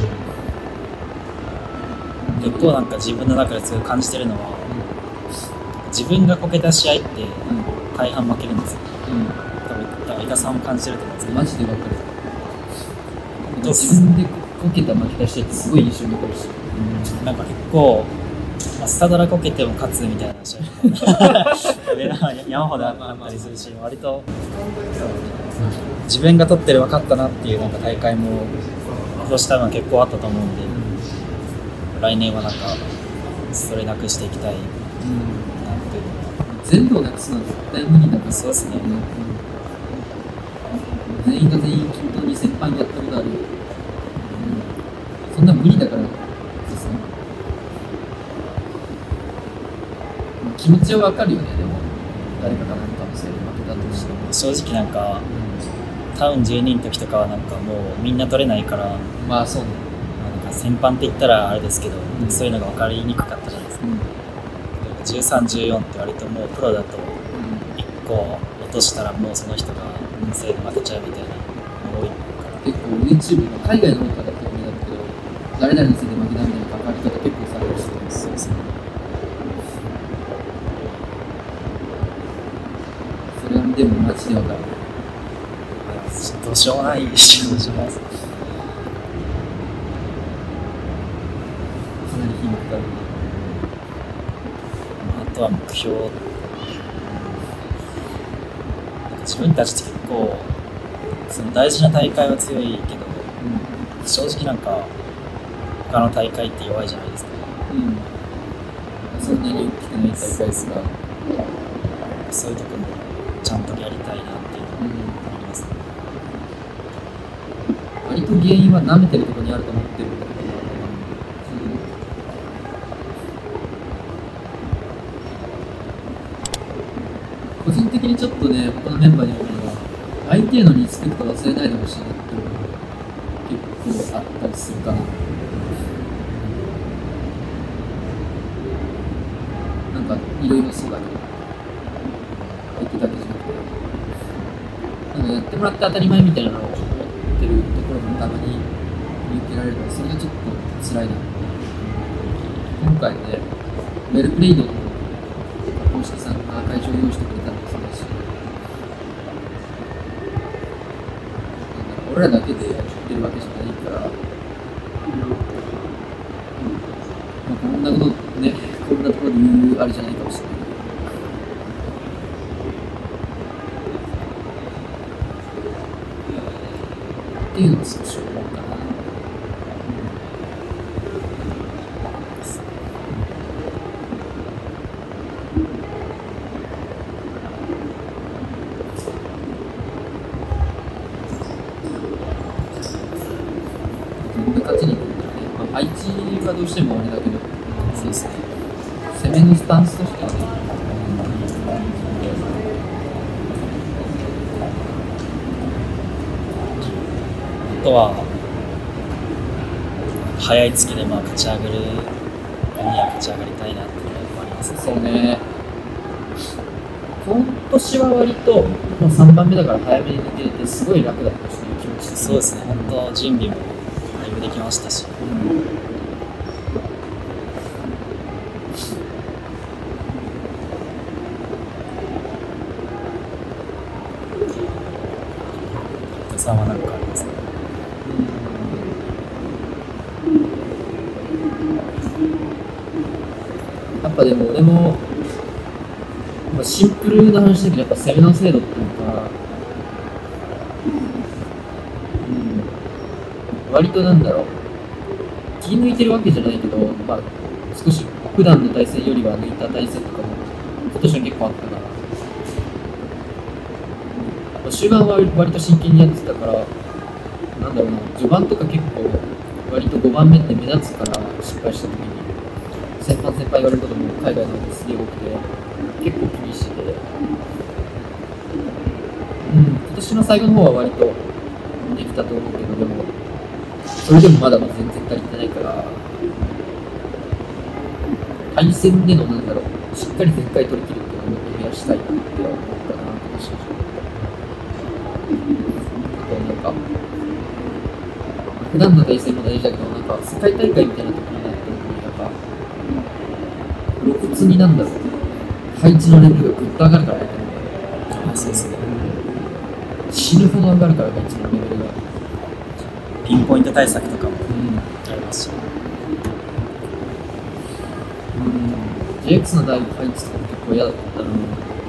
結構なんか自分の中ですごい感じてるのは、自分がこけた試合って大半負けるんですよ。多分伊田さんも感じてると思うんですけど、 マジで分かる。 どう自分でこけた負けた試合ってすごい印象に残るし、 なんか結構、まあ、スタドラこけても勝つみたいな試合とか上の山ほどあったりするし、割と自分が取ってる分かったなっていうなんか大会も今年多分結構あったと思うんで、来年はなんかそれなくしていきたいなっていう全部をなくすのは絶対無理だから。 そうですね。 全員が全員均等に先輩にやったことある。そんな無理だからですね。気持ちはわかるよね、でも。誰かが何かのせいで負けたとしても。 正直なんかタウン12人の時とかはなんかもうみんな取れないから、 まあそうね。 なんか先般って言ったらあれですけど、 んそういうのが分かりにくかったじゃないですか。13、14って割ともうプロだと1個落としたらもうその人がせいで負けちゃうみたいなのが多いから。 結構 YouTube の海外の方だと有名だけど、誰々のせいで負けたみたいな関わり方結構されるし、 そうですね。 それはでもマジで分かる。 どうしようもないし、どうしようもないです。 かなり頻度がある。 あとは目標、なんか自分たちって結構その大事な大会は強いけど、正直なんか他の大会って弱いじゃないですか。 そんなに大きくない大会ですが、 そういうとこもちゃんとやりたいなっていうのがありますね。 割と原因は舐めてるところにあると思ってるんだけど、個人的にちょっとね、他のメンバーに思うのは、相手へのリスペクト忘れないでほしいなっていうのが結構あったりするかな。なんかいろいろそうだけど、相手だけじゃなくて、なんかやってもらって当たり前みたいなのを思ってるところもたまに見受けられるから、それがちょっと辛いな。今回ね、ウェルプレイドの公式さんが会場を用意してくれたのもそうだし、俺らだけでやってるわけじゃないから、こんなことね、こんなところで言うあれじゃないかもしれない。っていうのは少し思うかな。勝ちに行くんだよね。まあ、配置はどうしてもあれだけど、 そうですね。 攻めのスタンスとしてはね、 あとは早い月でまあ勝ち上がるには勝ち上がりたいなっていうのがありますね。 そうね。今年は割と、まあ、3番目だから早めに出てて、すごい楽だったし、気持ち的に。 そうですね。本当準備もだいぶできましたし。さんは何かありますか？ やっぱでも俺も、まあ、シンプルな話だけど、やっぱ攻めの精度っていうか、割となんだろう、気抜いてるわけじゃないけど、まあ、少し普段の対戦よりは抜いた対戦とかも今年は結構あったから、終盤は割と真剣にやってたから、なんだろうな、序盤とか結構割と5番目って目立つから失敗した時に先輩言われることも海外の方ですげえ多くて結構気にしてて、今年の最後の方は割とできたと思うけど、でもそれでもまだまだ全然足りてないから、対戦でのなんだろう、しっかり全回取り切るっていうのをもっと増やしたいなって思ったな、今年は。なんか普段の対戦も大事だけど、なんか世界大会みたいな時になってるのに、なんか露骨になんだろう、配置のレベルがぐっと上がるからね。 そうですね。 死ぬほど上がるから、配置のレベルが。 ピンポイント対策とかもありますし、 JX の配置とかも結構嫌だったな。なんか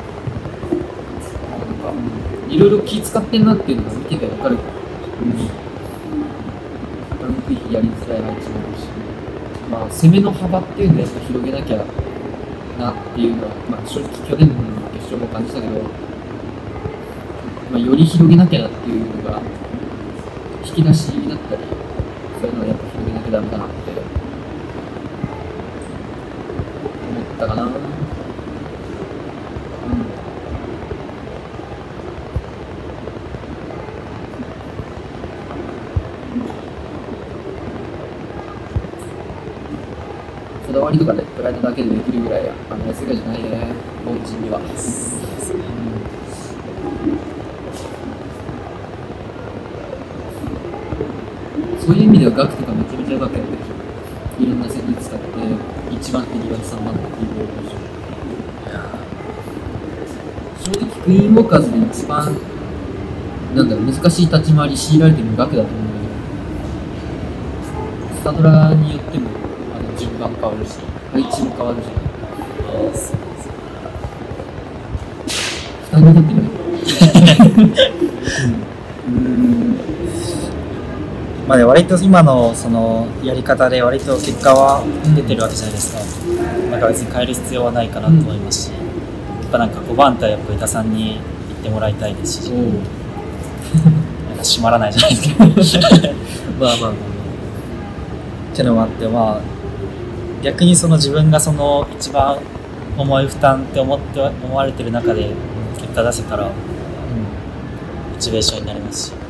いろいろ気使ってんなっていうのが見てて分かる。やりづらい配置もあるし、まあ、攻めの幅っていうのをやっぱ広げなきゃなっていうのは、まあ、正直去年の決勝も感じたけど、まあ、より広げなきゃなっていうのが引き出しだったり、そういうのはやっぱ広げなきゃダメだなって思ったかな。 こだわりとかでプライドだけでできるぐらいあの世界じゃないね、凡人には。そういう意味では額とかめちゃめちゃ額やってるでしょ。いろんな戦術使って1番手2番手3番手っていうでしょ。正直クイーンウォーカーズで一番なんだろう難しい立ち回り強いられてるの額だと思うんだけど、スタドラによっても順番変わるし配置も変わるじゃん。負担がかってないまあね、割と今のそのやり方で割と結果は出てるわけじゃないですか。なんか別に変える必要はないかなと思いますし、やっぱなんか5番手はやっぱ板さんに言ってもらいたいですし、なんか閉まらないじゃないですか。まあまあっていうのもあって、まあ逆にその自分がその一番重い負担って思われてる中で結果出せたら、モチベーションになりますし。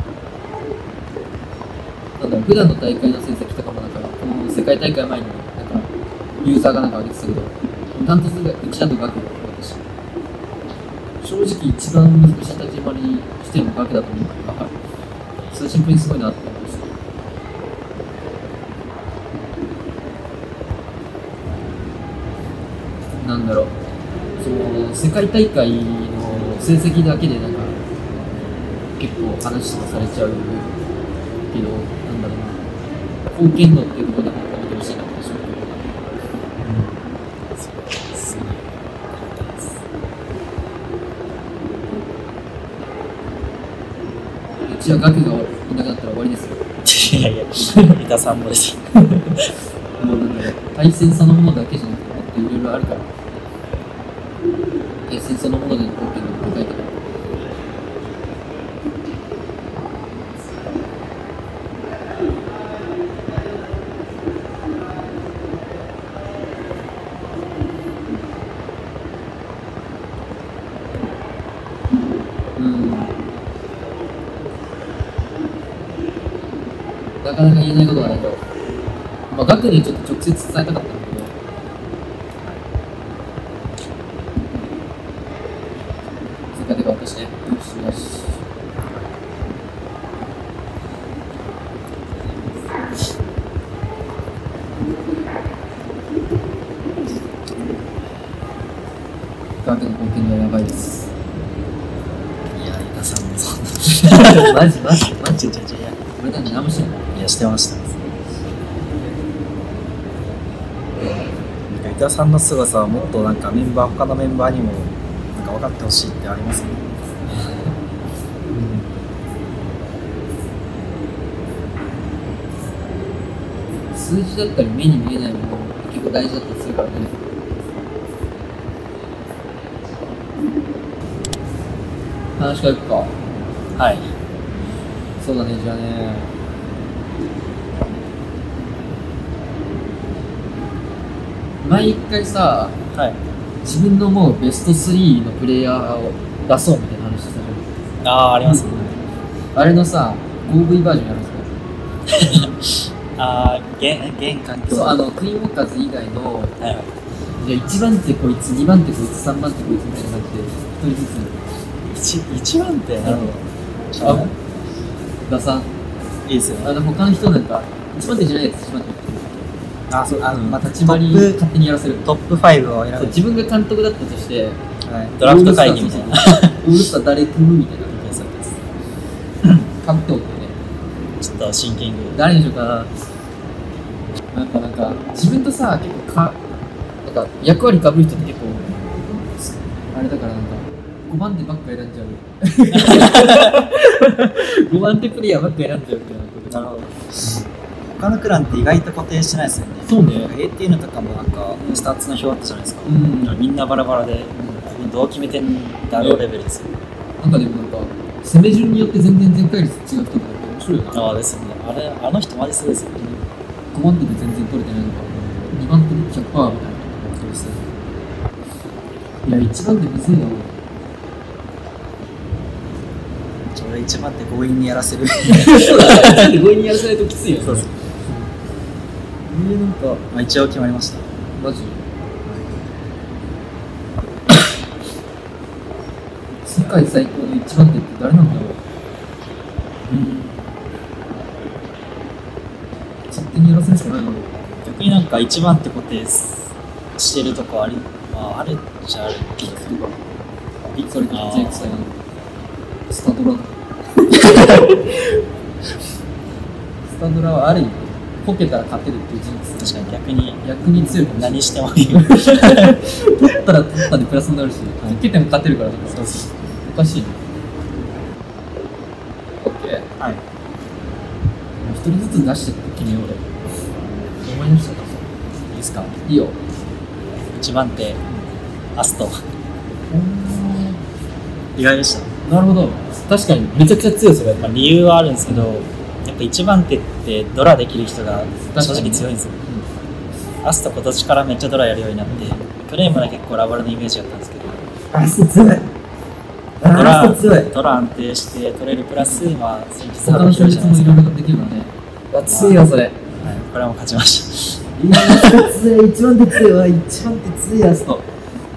普段の大会の成績とかもなんかこの世界大会前になんかユーザーがなんか上げてたけど、ダントツがうちだと額だと思ったし、正直一番難しい立ち回りしてるの額だと思うから、それシンプルにすごいなって思いました。なんだろう、その世界大会の成績だけでなんか結構話とかされちゃうけど、なんだろうな、貢献度っていうところで本当に見てほしいなって正直思う。うちは額がいなくなったら終わりですよ。 いやいや、三田さんもです。 もうなんだろう、対戦そのものだけじゃなくてもっといろいろあるから、対戦そのものでの貢献度が高いから。なかなか言えないことがないと、まあ、額にちょっと直接伝えたかったんだけど、せっかく私ね、よしよし。額の貢献度はやばいです。 いや、板さんもそんな。 マジマジマジ。俺たち何もしてない。 いや、してました。板さんの凄さはもっとなんか他のメンバーにもなんか分かってほしいってありますね。 数字だったり目に見えないもの結構大事だったりするからね。話からいくか。 はい。 そうだね、じゃあね。毎回さ、 はい、 自分のもうベスト3のプレイヤーを出そうみたいな話してたじゃん。 ありますね。 あれのさ、5V バージョンやるんですか？ 現環境。 そう、クイーンウォーカーズ以外の、 はいはい、 じゃあ1番手こいつ、2番手こいつ、3番手こいつみたいな感じで、1人ずつ。 1番手なるほど。 打算。 いいですよね。 他の人なんか、1番手じゃないやつ、1番手。 そう、まあ、 立ち回り勝手にやらせる。 トップ5を選ぶ。 自分が監督だったとして、 ドラフト会議みたいな。 オールスター誰組むみたいな。かぶっておってね。 ちょっとシンキング。 誰にしようかな。なんか、自分とさ、結構なんか役割かぶる人って結構、あれだからなんか、5番手ばっか選んじゃう。5番手プレイヤーばっか選んじゃうみたいなこと。 なるほど。他のクランって意外と固定してないですよね。 そうね。 ATN とかもなんかスタッツの表あったじゃないですか。みんなバラバラで、どう決めてんだろうレベルですよ。 なんかでもなんか攻め順によって全然全回率違う人とか面白いよな。 ですね。あの人マジすごいですよね。 5番手で全然取れてないのか、2番手で100%みたいなことですよね。いや、1番手むずいな。 俺1番手強引にやらせる。 そうだね。1番手強引にやらせないときついよね。そうそう。 なんか、 まあ、一応決まりました。 マジ世界最高の一番手って誰なんだろう。勝手にやらせるしかないの。 逆になんか一番って固定してるとこある、まあ、あるっちゃあるけど、 とか、それとかジェイクさんのスタドラ。スタドラはある意味、こけたら勝てるっていうジンクス。 確かに逆に強いかもしれない。 何してもいい。 取ったら取ったでプラスになるし、こけても勝てるから、 そうそう。 おかしいね。オッケー。 はい。 一人ずつ出して決めようで。思い出したか。 いいですか。 いいよ。 一番手、アスト。意外でした。 なるほど。確かにめちゃくちゃ強いそれ。 まあ、理由はあるんですけど、やっぱ一番手ってドラできる人が正直強いんですよ。アスト今年からめっちゃドラやるようになって、去年まで結構ラバルのイメージだったんですけど、 アスト強い。 ドラ安定して取れるプラス、まあ、戦術他の勝率もいろいろできるからね。強いよそれ。 はい、これはもう勝ちました。 いや、強い。一番手強いわ。一番手強いアスト。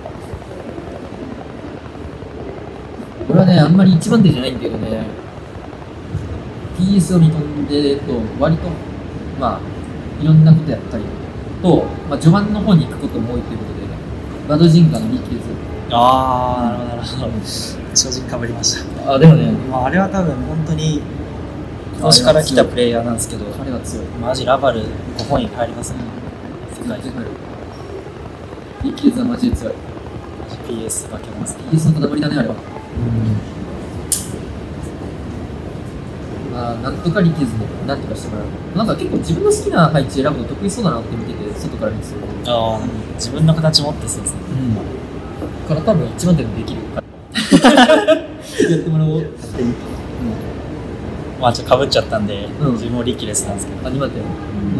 俺はね、あんまり一番手じゃないんだけどね、PS を見込んで割と、まあ、いろんなことやったりと、まあ、序盤の方に行くことも多いということで、バドジンガのリキレズ。 あー、なるほど。正直かぶりました。 あ、でもね、 まあ、あれは多分本当に今年から来たプレイヤーなんですけど、 彼は強い。 マジラバル5本に入りますね。世界リキレズはマジで強い。 マジ PS 化けますね。 PS の塊だね、あれは。まあ、なんとかリキレズもなんとかしてもらう。なんか結構自分の好きな配置選ぶの得意そうだなって見てて、外から見てた。 ああ、自分の形持ってそうですね。 から多分一番手でできるからやってもらおう。勝手に。 まあちょっとかぶっちゃったんで、 うん自分もリキレスなんですけど、 あ、2番手。 確か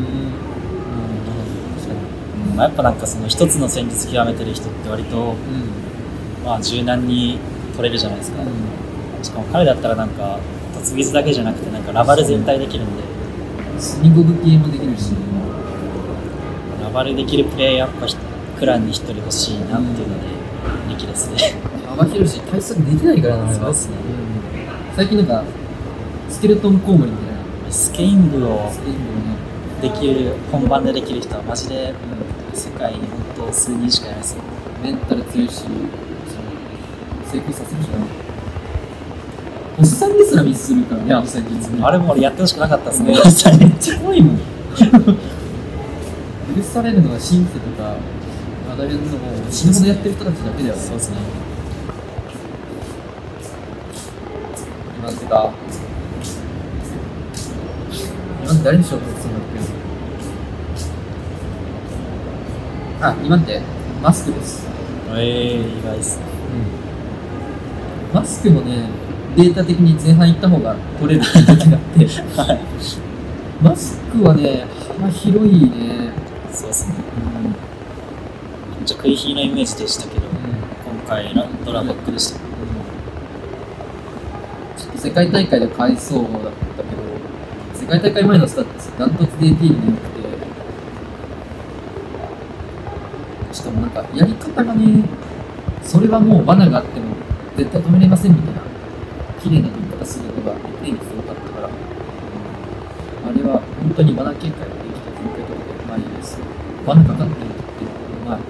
に。まあ、やっぱなんかその一つの戦術極めてる人って割と、まあ柔軟に取れるじゃないですか。しかも彼だったらなんか突撃だけじゃなくてなんかラバル全体できるんで、 スニゴブ系もできるし、 ラバルできるプレイヤーやっぱクランに一人欲しいなっていうので、リキレスで。 幅広いし対策できないからな。 そうですね。 最近なんかスケルトンコウモリみたいなスケイングをスケイングをね、 できる、本番でできる人はマジで、世界に本当数人しかいないですよ。 メンタル強いし、その成功させるしかない。おっさんですらミスするからね、あの戦術ね。 あれも俺やってほしくなかったですね。 めっちゃ怖いもん。許されるのがシンセとか、学べるのも死ぬほどやってる人たちだけだよね。 そうですね。 今ってか、今って誰にしようと思ってたんだっけ。あ、今ってマスクです。 意外ですね。 マスクもね、データ的に前半行った方が取れるって時があってはい。 マスクはね、幅広いね。 そうですね。めっちゃ食い火のイメージでしたけど、今回のドラバックでした。 ちょっと世界大会で買いそうだったけど、世界大会前のスタッツ、ダントツで AT に良くて、しかもなんかやり方がね、それはもう罠があっても絶対止めれませんみたいな、綺麗な言い方するのが AT にすごかったから、あれは本当に罠警戒ができた状況とかで、まあいいです。罠かかってるっていうのは、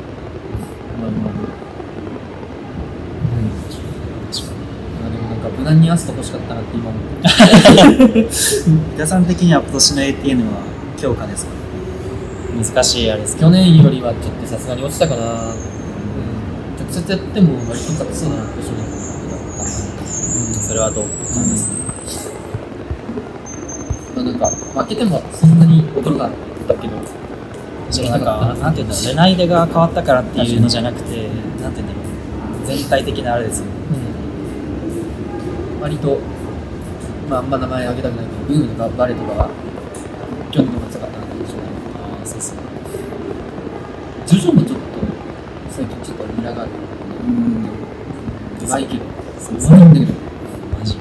でもなんか無難にアスト欲しかったなって今思って。 皆さん的には今年の ATN は強化ですか？難しいあれですけど。 去年よりはちょっとさすがに落ちたかな。直接やっても割と勝てそうだなって正直思ってた。 それはどうなんですね。 なんか負けてもそんなに驚かなかったけど、 なんかなんていうんだろう、レナイデが変わったからっていうのじゃなくて、なんていうんだろう、全体的なあれですよね。 割と、まあ、あんま名前挙げたくないけど、ブームとかバレとかは興味が強かったなって印象がある。 そうですね。 ジョジョもちょっと最近ちょっとニラがある。うまいけど、うまいんだけど、 マジ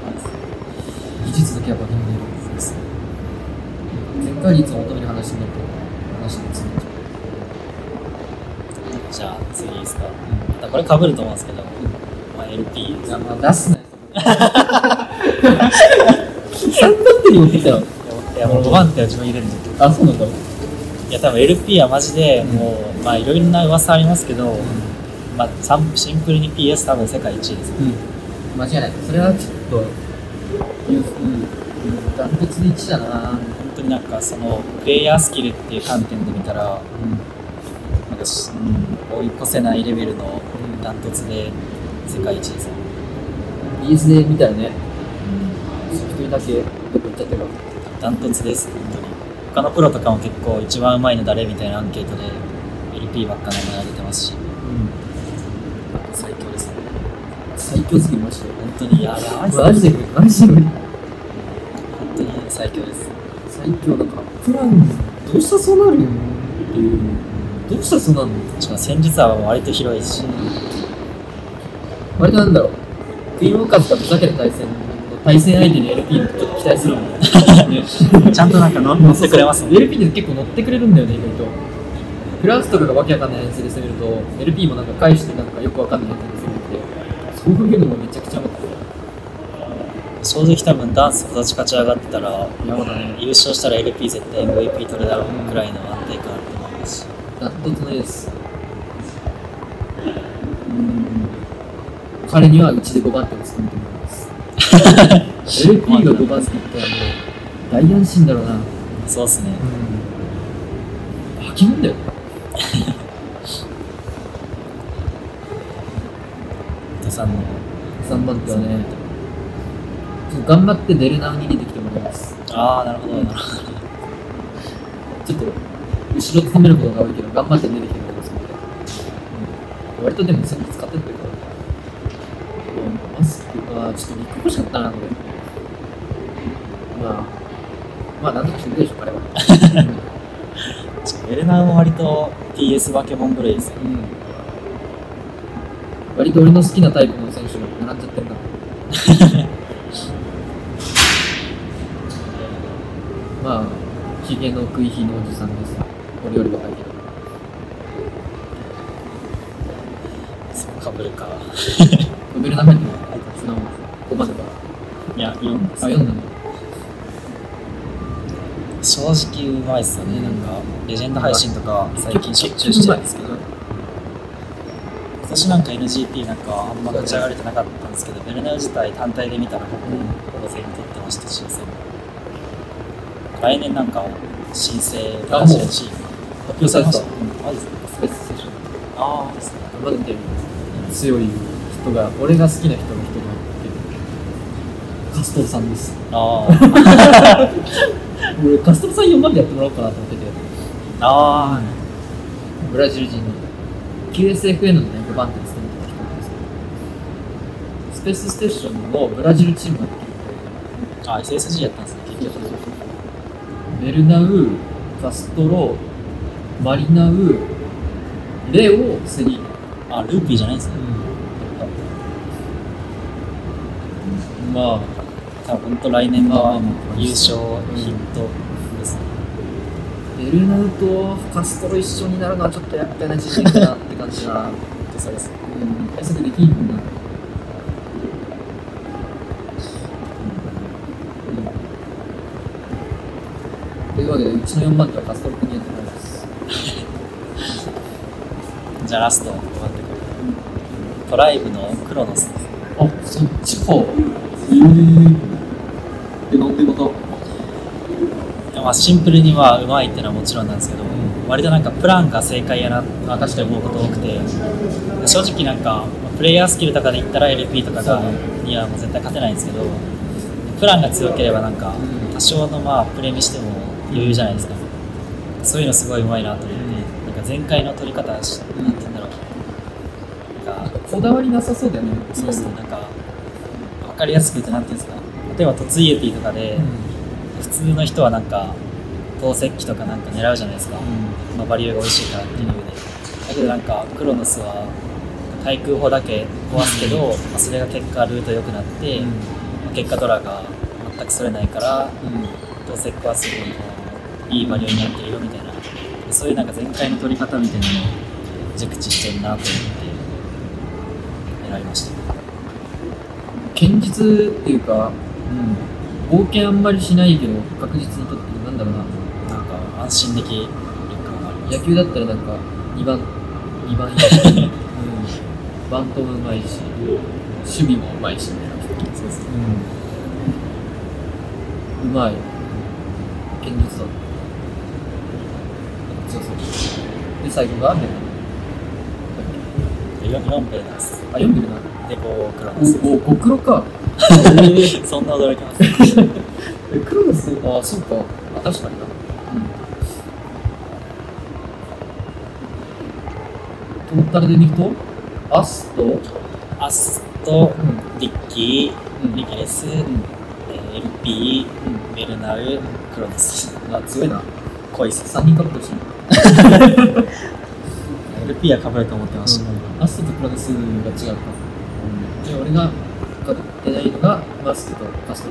技術だけはバカに出る。全回率を求める話になると、 なしで詰めちゃじゃあ次いいですか。またこれ被ると思うんですけど、まあ、LP う。いや、まあ出すなよ。3番手に持ってきたの。 いやもう5番手は自分入れるんですよ。 あ、そうなんだ。 いや多分 LP はマジでもう、まあいろいろな噂ありますけど、まあシンプルに PS 多分世界一位ですよ。 間違いない。それはちょっと、ダントツで1だな。 本当になんかそのプレイヤースキルっていう観点で見たら、なんか追い越せないレベルのダントツで世界一ですよ。 PS で見たらね、一人だけどこ行っちゃってるわ。 ダントツです、本当に。他のプロとかも結構一番うまいの誰みたいなアンケートで LP ばっか名前挙げてますし、最強ですね。 最強すぎましたよ。 本当にやばいっすね。 マジで無理、マジで無理。 本当に最強です。 最強なんか、プラン、どうしたらそうなるよっていう、どうしたらそうなるの。 しかも戦術は割と広いし、 割となんだろう、クイーンウォーカーズがふざけた対戦相手に LP にちょっと期待するもんね。 ちゃんとなんか乗ってくれますもんね。 LP って結構乗ってくれるんだよね、意外と。フランスとかがわけわかんないやつで攻めると、LP もなんか返してなんかよくわかんないやつで攻めて、そういうのもめちゃくちゃ思ってる。 正直多分ダンス育ち勝ち上がってたら、 やばだね。 優勝したら LP 絶対 MVP 取るだろうくらいの安定感あると思いますし、 ダントツのエース。彼にはうちで5番手を務めてもらいます。LP が5番手って言ったらもう大安心だろうな。 そうっすね。 バキモンだよ。 伊藤さんの 3番手はね、頑張ってデルナウに出てきてもらいます。 ああ、なるほど、なるほど。 ちょっと後ろ詰めることが多いけど、頑張って出てきてもらいますので、割とでも戦術使ってってるから、マスクはちょっと憎欲しかったな、これ。まあ、なんとかしてるでしょ、彼は。 エレナウも割と TS バケモンブレイですよ。 割と俺の好きなタイプの選手が並んじゃってるな。まあ、ヒゲの食い火のおじさんです。俺より若いけど。 そうかぶるか。 ノベルナ入ってるのその5番とか。 いや、4です。 あ、4なの。 正直うまいっすよね。なんかレジェンド配信とか最近しょっちゅうしてるんですけど、今年なんか NGP なんかあんま勝ち上がれてなかったんですけど、ベルナウ自体単体で見たらほぼ全員取ってましたし、来年なんか申請出してるし、 発表されてた。 マジですか。 スペースセッション。 ああ、ですね。 頑張ってる強い人が、俺が好きな人がカストロさんです。 あ俺カストロさん4番でやってもらおうかなと思ってて、 あ、 ブラジル人の QSFN のね5番手に務めてた人なんですけど、スペースステーションのブラジルチームができるので、 あ、SSG やったんですね、結局。 ベルナウ、カストロ、マリナウ、レオ、セリーナ。 あ、ルーピーじゃないんですね。 まあ、 多分本当来年の優勝ヒットですね。 ベルナウとカストロ一緒になるのはちょっと厄介な事件かなって感じだな。 そうです。 対策できんもんな。というわけで、うちの4番手はカストロ君にやってもらいます。 じゃあラスト、トライブのクロノス。 あ、そっちか。なんでまたまあシンプルにはうまいっていうのはもちろんなんですけど、割となんかプランが正解やなって確かに思うこと多くて、正直なんかプレイヤースキルとかで言ったら LP とかにはもう絶対勝てないんですけど、プランが強ければなんか多少のまあプレミしても余裕じゃないですか。そういうのすごいうまいなと思って、なんか前回の取り方なんて言うんだろう、なんかこだわりなさそうだよね。 そうですね、なんか分かりやすく言うとなんていうんですか、例えば突イエティとかで、普通の人はなんか投石機とかなんか狙うじゃないですか、まあ、バリューが美味しいからっていう理由で、だけどなんかクロノスは対空砲だけ壊すけど、まあ、それが結果ルート良くなって、まあ、結果ドラが全くそれないから、投石壊すよりもいいバリューになってるよみたいなそういうなんか前回の取り方みたいなのを熟知してるなと思って選びました。 堅実っていうか、冒険あんまりしないけど確実に取ってる、なんだろうな、 なんか安心できる感があります。 野球だったらなんか2番いいし、バントもうまいし、守備もうまいしみたいな。 そうですね。 うまい。堅実だ。そうそう。で、最後がベルナ。 4ペルナです。 あ、4ベルナ。 で、5クロノス。 5黒か。 そんな驚きます。 クロノス、あ、そうか。あ、確かにな。トータルで見ると、アスト、 ディッキー、リキレス、LP、ベルナウ、クロノス。 あ、強いな。 濃いっす。 3人かぶってほしい。 LP はかぶると思ってました。 アストとクロノスが違うか。で、俺が分かってないのがマスクとカストロ。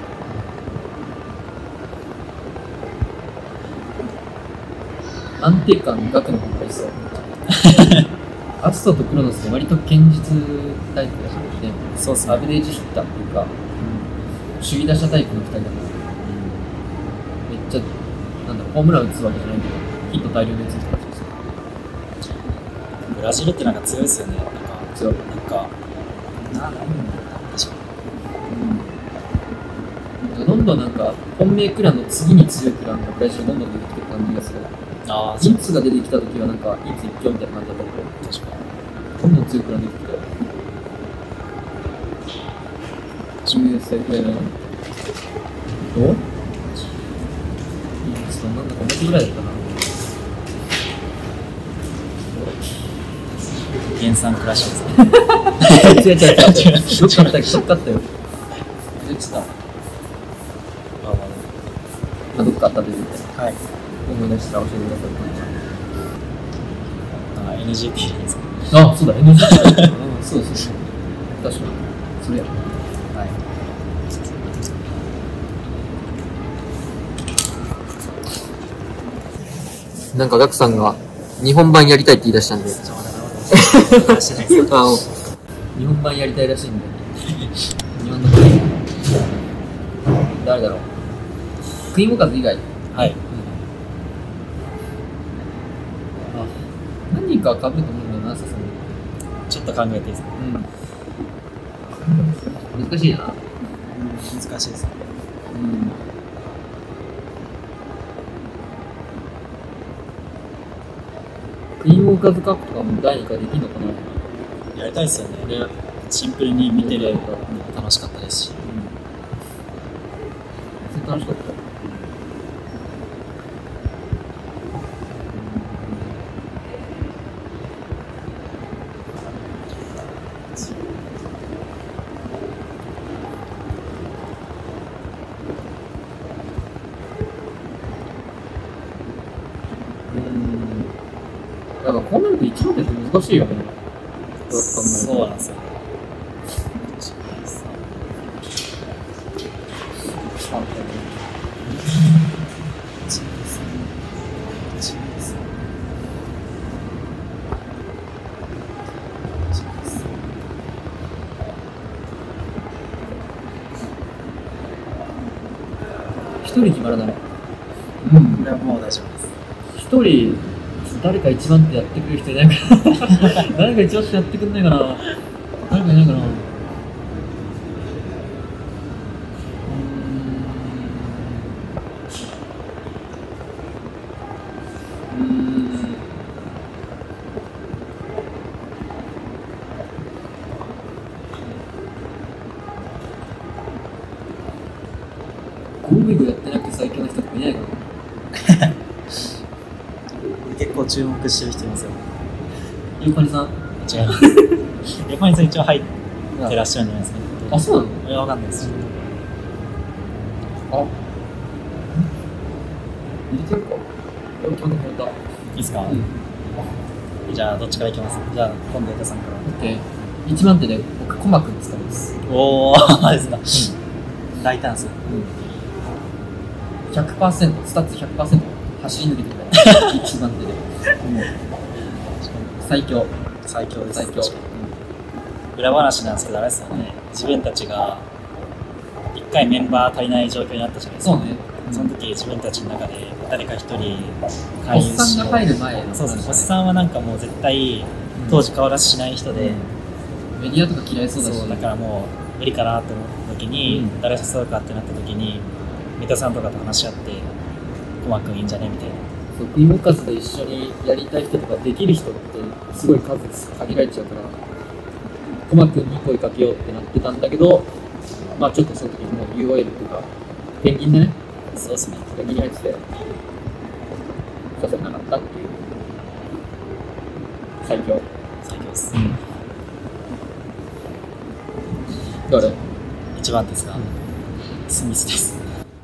安定感、額の方がいいそう。アストとクロノスって割と堅実タイプだしね。 そうですね。 アベレージヒッターっていうか、首位打者タイプの2人だから、めっちゃ、なんだろう、ホームラン打つわけじゃないけど、ヒット大量に打つって感じですよ。 ブラジルってなんか強いですよね。なんか、 強い。 なんか、なんでしょう。 どんどんなんか、本命クランの次に強いクランがブラジルどんどん出てきてる感じがする。 ああ、 インツが出てきたときはなんか、インツ一強みたいな感じだったけど、 確かどんどん強いクラン出てきて。10歳くらいなの。どう？インツとなんだか同じぐらいだったな。 原産クラッシュですね。 違う。どっかあったよ。言ってた。どっかあったというみたいな。 はい。 思い出したら教えてください。 NGT ですか。 あ、そうだ、NGT。そう。確かに。それや。 はい。 なんかガクさんが日本版やりたいって言い出したんで。日本版やりたいらしいんで。日本の国。誰だろう。クイーンボカズ以外。 はい。 何人かは被ると思うんだよな、さすがに。 ちょっと考えていいですか。 難しいな。 難しいですね。 クイーンウォーカーズカップとかも第2回できるのかな。 やりたいですよね。シンプルに見てるの楽しかったですし。 楽しかった。だからこうなると1番って難しいよね。 そうなんですよ。 1人決まらない。 これはもう大丈夫です。 1人誰か一番手やってくれる人いないかな。誰か一番手やってくんないかな。誰かいないかな。ゴールドやってなくて最強の人とかいないかな。 結構注目してる人いますよ。 横谷さん。 違います。横谷さん一応入ってらっしゃるんじゃないですか。 あ、そうなの？ いや、わかんないです。 あ、入れてるか。決まった。 いいですか？じゃあ、どっちからいきます？じゃあ、今度、江田さんから。 OK。1番手で僕、コマくん使います。 おー、ですか。大胆数。 100%、スタッツ100%、 走り抜けてきた一番手でもう最強最強です。 最強、 裏話なんですけど、あれですよね、自分たちが1回メンバー足りない状況になったじゃないですか。 そうね、 その時自分たちの中で誰か一人お勧誘っさんが入る前の話だね。 そうですね、おっさんはなんかもう絶対当時顔出ししない人で、 メディアとか嫌いそうだし、 そうだからもう無理かなと思った時に、誰誘うかってなった時に三田さんとかと話し合ってコマくんいいんじゃねみたいな。 そう食いもかずで一緒にやりたい人とかできる人ってすごい数限られちゃうから、コマくんに声かけようってなってたんだけど、まあちょっとその時もう UOL とかペンギンでね、 そうですね、 ペンギンに入っててさせなかったっていう最強。 最強です。 誰一番ですか、スミスです。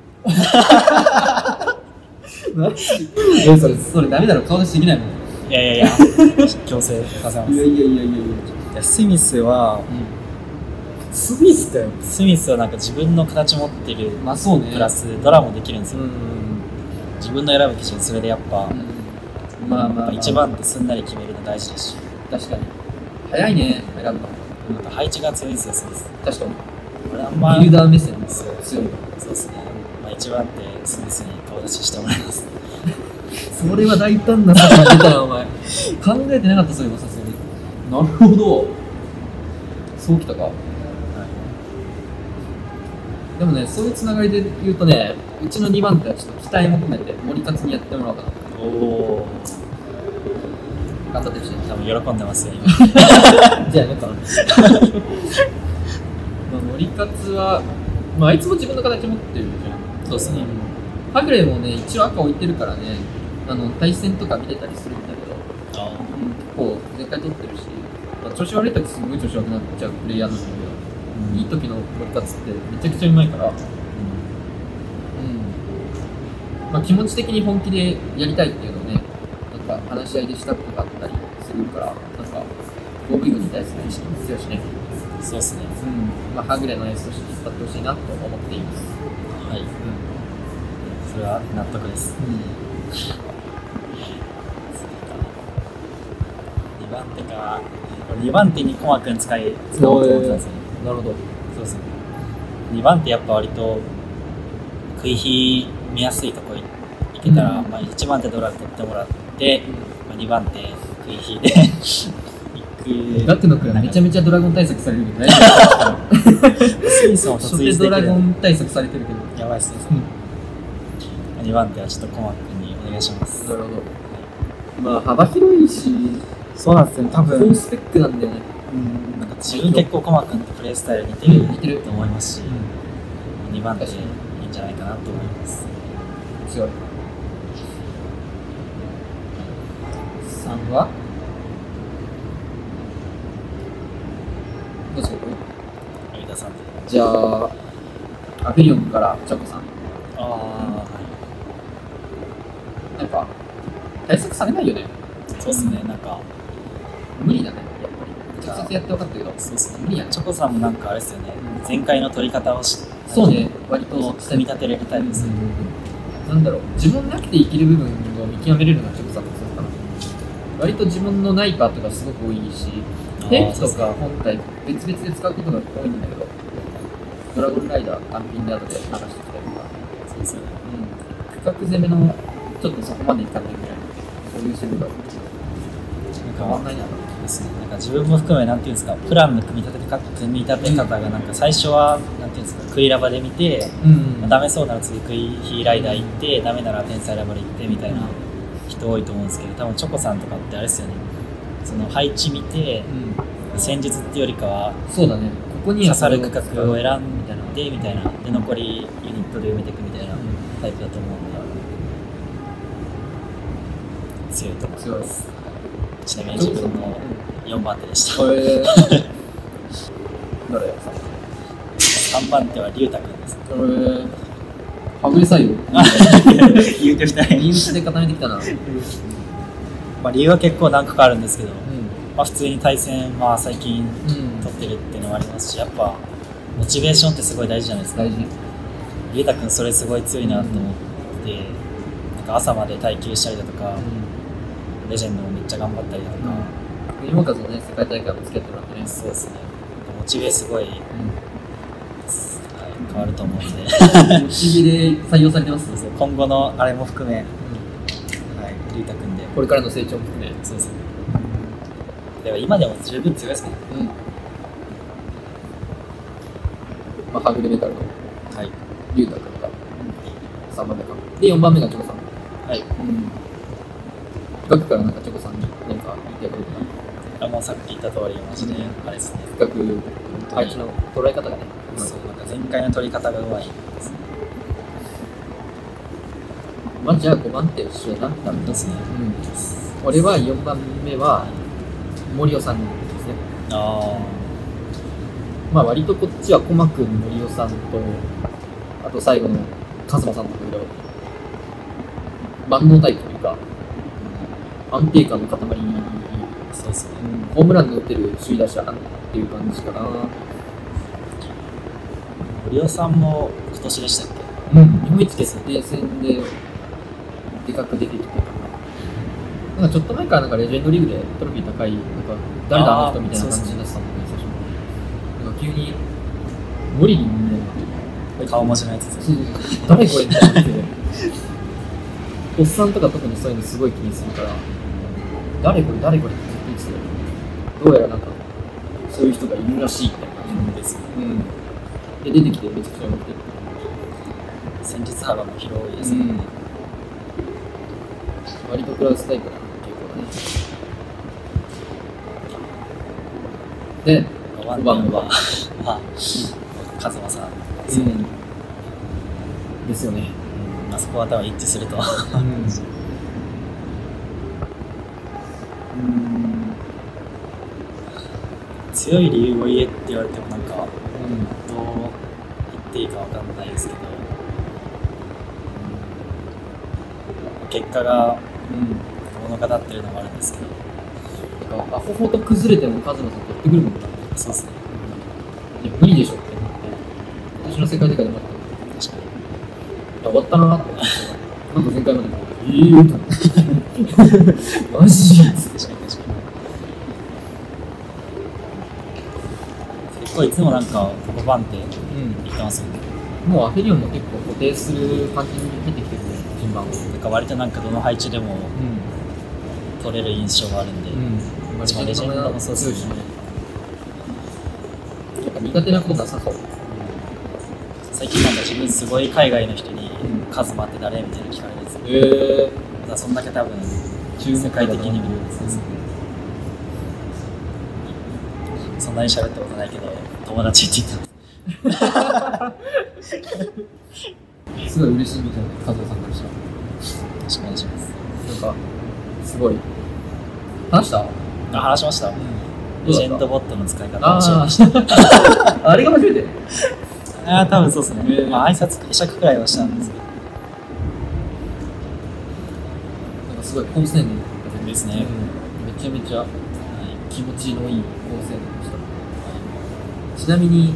それダメだろ、顔出しできないもん。 いやいやいや、強制させます。 いやいやスミスは、 スミスだよ。 スミスはなんか自分の形持ってるまあそうね。 プラスドラもできるんですよ。自分の選ぶ基準、それでやっぱ、 まあまあ一番ってすんなり決めるの大事ですし、 確かに早いね、選ぶの。 なんか配置が強いんですよ、スミス。 確かに俺あんまビルダー目線ですよ、強い。 そうですね、まあ、一番ってスミスに顔出ししてもらいます。 それは大胆な策が出たな、お前。考えてなかった、そういえばさすがに。なるほど。そうきたか。でもね、そういうつながりで言うとね、うちの2番手はちょっと期待も込めて、森勝にやってもらおうかな。 おお、 頑張ってほしい。 多分喜んでますよ、今。 じゃあやめかな。森勝は、まあ、あいつも自分の形持ってるじゃん。 そうですね。 はぐれもね、一応赤置いてるからね、対戦とか見てたりするんだけど、 あ結構前回取ってるし、まあ、調子悪い時すごい調子悪くなっちゃうプレイヤーなんだけど、いい時の森勝ってめちゃくちゃうまいから、まあ、気持ち的に本気でやりたいっていうのをね、なんか話し合いでしたことがあったりするから、なんか OB 軍に対する意識も強いしね、 そうですね。 まあ、はぐれのエースとして引っ張ってほしいなと思っています。 はい。それは納得です。2番手か。2番手にコマくん使おうと思ってたんですよね。 なるほど。 そうですね。2番手やっぱ割と食い火見やすいとこ行けたら、まあ1番手ドラ取ってもらって、まあ、2番手食い火で行く。 ガクの君はめちゃめちゃドラゴン対策されるけど大丈夫スミスも初手ドラゴン対策されてるけど。 やばいっすね。2番手はちょっとコマ君にお願いします。 なるほど。まあ幅広いし、 そうなんですよね、多分。 高スペックなんだよね。 なんか自分結構コマ君とプレイスタイル似てると思いますし、2番手いいんじゃないかなと思います。 強い。3はどうしよう。 有田さんで。 じゃあ、アペリオンからチョコさん。 ああ、はい。 なんか、対策されないよね。 そうですね、なんか。 無理だね、やっぱり。直接やって分かったけど、 そうですね。 無理やね。 チョコさんもなんかあれですよね、前回の取り方をそうね、割と組み立てれるタイプですね。 なんだろう、自分なくて生きる部分を見極めれるのがチョコさんとするかな。割と自分のないパートがすごく多いし、兵器とか本体別々で使うことが多いんだけど、ドラゴンライダー単品で後で流してきたりとか、 そうですよね。 区画攻めのちょっとそこまでいかないぐらい、そういう種類が変わんないなと。 ですね、なんか自分も含め、なんていうんですか、プランの組み立て方が、なんか最初は、なんていうんですか、クイラバで見て、ダメそうなら次クイヒーライダー行って、ダメなら天才ラバで行ってみたいな人多いと思うんですけど、多分チョコさんとかってあれですよね、その配置見て、戦術っていうよりかは、 そうだね、ここに刺さる区画を選んでみたいな、で残りユニットで埋めていくみたいなタイプだと思うので、強いと思います。ちなみに自分の4番手でした。 誰や 3番手は龍太くんです。 はぐれ採用言うて2人。 理由で固めてきたな。 まあ理由は結構何個かあるんですけど、まあ普通に対戦は最近取ってるっていうのもありますし、やっぱモチベーションってすごい大事じゃないですか。 大事。 龍太くんそれすごい強いなと思って、なんか朝まで耐久したりだとか、レジェンドもめっちゃ頑張ったりだとか、 今からのね、世界大会も付き合ってもらってね。 そうですね。モチベすごい、はい、変わると思うんで。 モチベで採用されてます。 今後のあれも含め、はい、龍太君で。 これからの成長も含め。 そうですね。でも今でも十分強いですね。 まあ、ハグレメタルの龍太君が3番目か。で、4番目がチョコさん。 はい。 学からなんかチョコさんに何か言ってやることかもうさっき言った通り、マジで、あれですね。 学、あいつの捉え方がね。 そう、なんか前回の取り方がうまいですね。 まあ、じゃあ5番手一緒だな。多分ですね。 俺は4番目は森尾さんですね。まあ割とこっちはコマ君、森尾さんと、あと最後のカズマさんなんだけど、万能タイプというか、安定感の塊。 そうですね。 ホームランの打ってる首位打者っていう感じかな。 森尾さんも今年でしたっけ？ 日本一決定戦ででかく出てきてかな。なんかちょっと前からなんかレジェンドリーグでトロフィー高い、なんか誰だあの人みたいな感じになってたんだけど、最初なんか急にモリリンみたいな顔文字のやつですよ。誰これみたいな感じで。おっさんとか特にそういうのすごい気にするから、誰これってずっと言ってて、どうやらなんかそういう人がいるらしいみたいな感じですね。で、出てきてめちゃくちゃ思ってる。 戦術幅も広いですね。 割とクラウスタイプな傾向だね。で、5番目はカズマさんですよね。 あそこは多分一致すると。強い理由を言えって言われてもなんか、どう言っていいかわかんないですけど、結果が物語ってるのもあるんですけど、 アホほど崩れてもカズマさん取ってくるもんな。 そうですね。 いや無理でしょってなって、今年の世界大会でもあった。確かに。終わったなって思って、なんか前回までマジで確かに。 結構いつもなんか5番手言ってますよね。 もうアフェリオンも結構固定する感じに出てきてるね、順番を。 なんか割となんかどの配置でも取れる印象があるんで、 レジェンドもそうですしね。やっぱ苦手なことなさそう。 最近なんか自分すごい海外の人にカズマって誰みたいな聞かれるんですよ。だからそんだけ多分世界的にもそんなに喋ったことないけど友達って言ってます。 すごい嬉しいみたいな、カズマさんからしたら。 よろしくお願いします。 なんかすごい話した？ 話しました。レジェンドボットの使い方を教えました。 あれが初めて？ 多分そうですね。まあ挨拶会釈くらいはしたんですけど。 なんかすごい好青年ですね。 めちゃめちゃ気持ちのいい好青年でした。ちなみに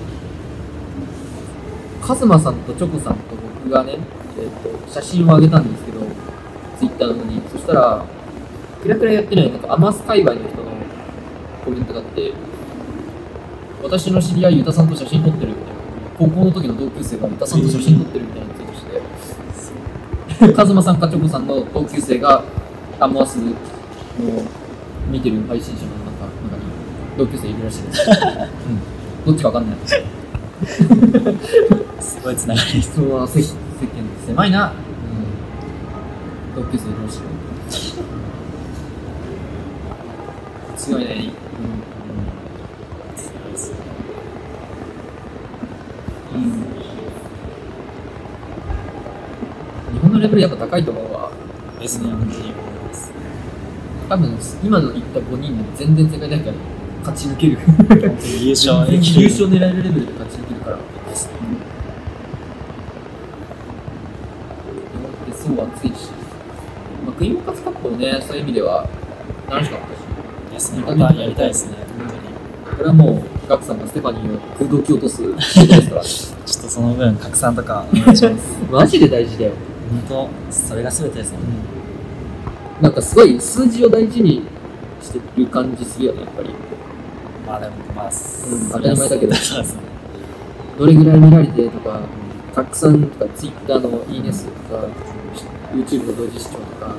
カズマさんとチョコさんと僕がね、写真をあげたんですけど、ツイッターの方に。そしたらキラキラやってないなんかアマス界隈の人のコメントがあって、私の知り合いユタさんと写真撮ってるみたいな。高校の時の同級生がユタさんと写真撮ってるみたいなツイートして、カズマさんかチョコさんの同級生がアマスの見てる配信者の中に同級生いるらしいです。どっちかわかんない。 すごいつながりです。 それは世間狭いな。同級生いるらしい。強いね。日本のレベルやっぱ高いと思うわ。 ですね、本当に思います。 多分今の言った5人で全然世界大会勝ち抜ける。 優勝狙えるレベルで勝ち抜けるから。ですね。そう熱いし、クイーンカツカップもね、そういう意味では楽しかったし。 ですね、またやりたいですね、本当に。 これはもうガクさんがステファニーを空洞き落とすですから。 ちょっとその分拡散とかお願いします。 マジで大事だよ。 本当、それが全てですもんね。 なんかすごい数字を大事にしてる感じするよね、やっぱり。 まあでも、まあ、 当たり前だけどそうですね。 どれぐらい見られてとか、拡散とか、Twitter のいいね数とか、YouTube の同時視聴とか、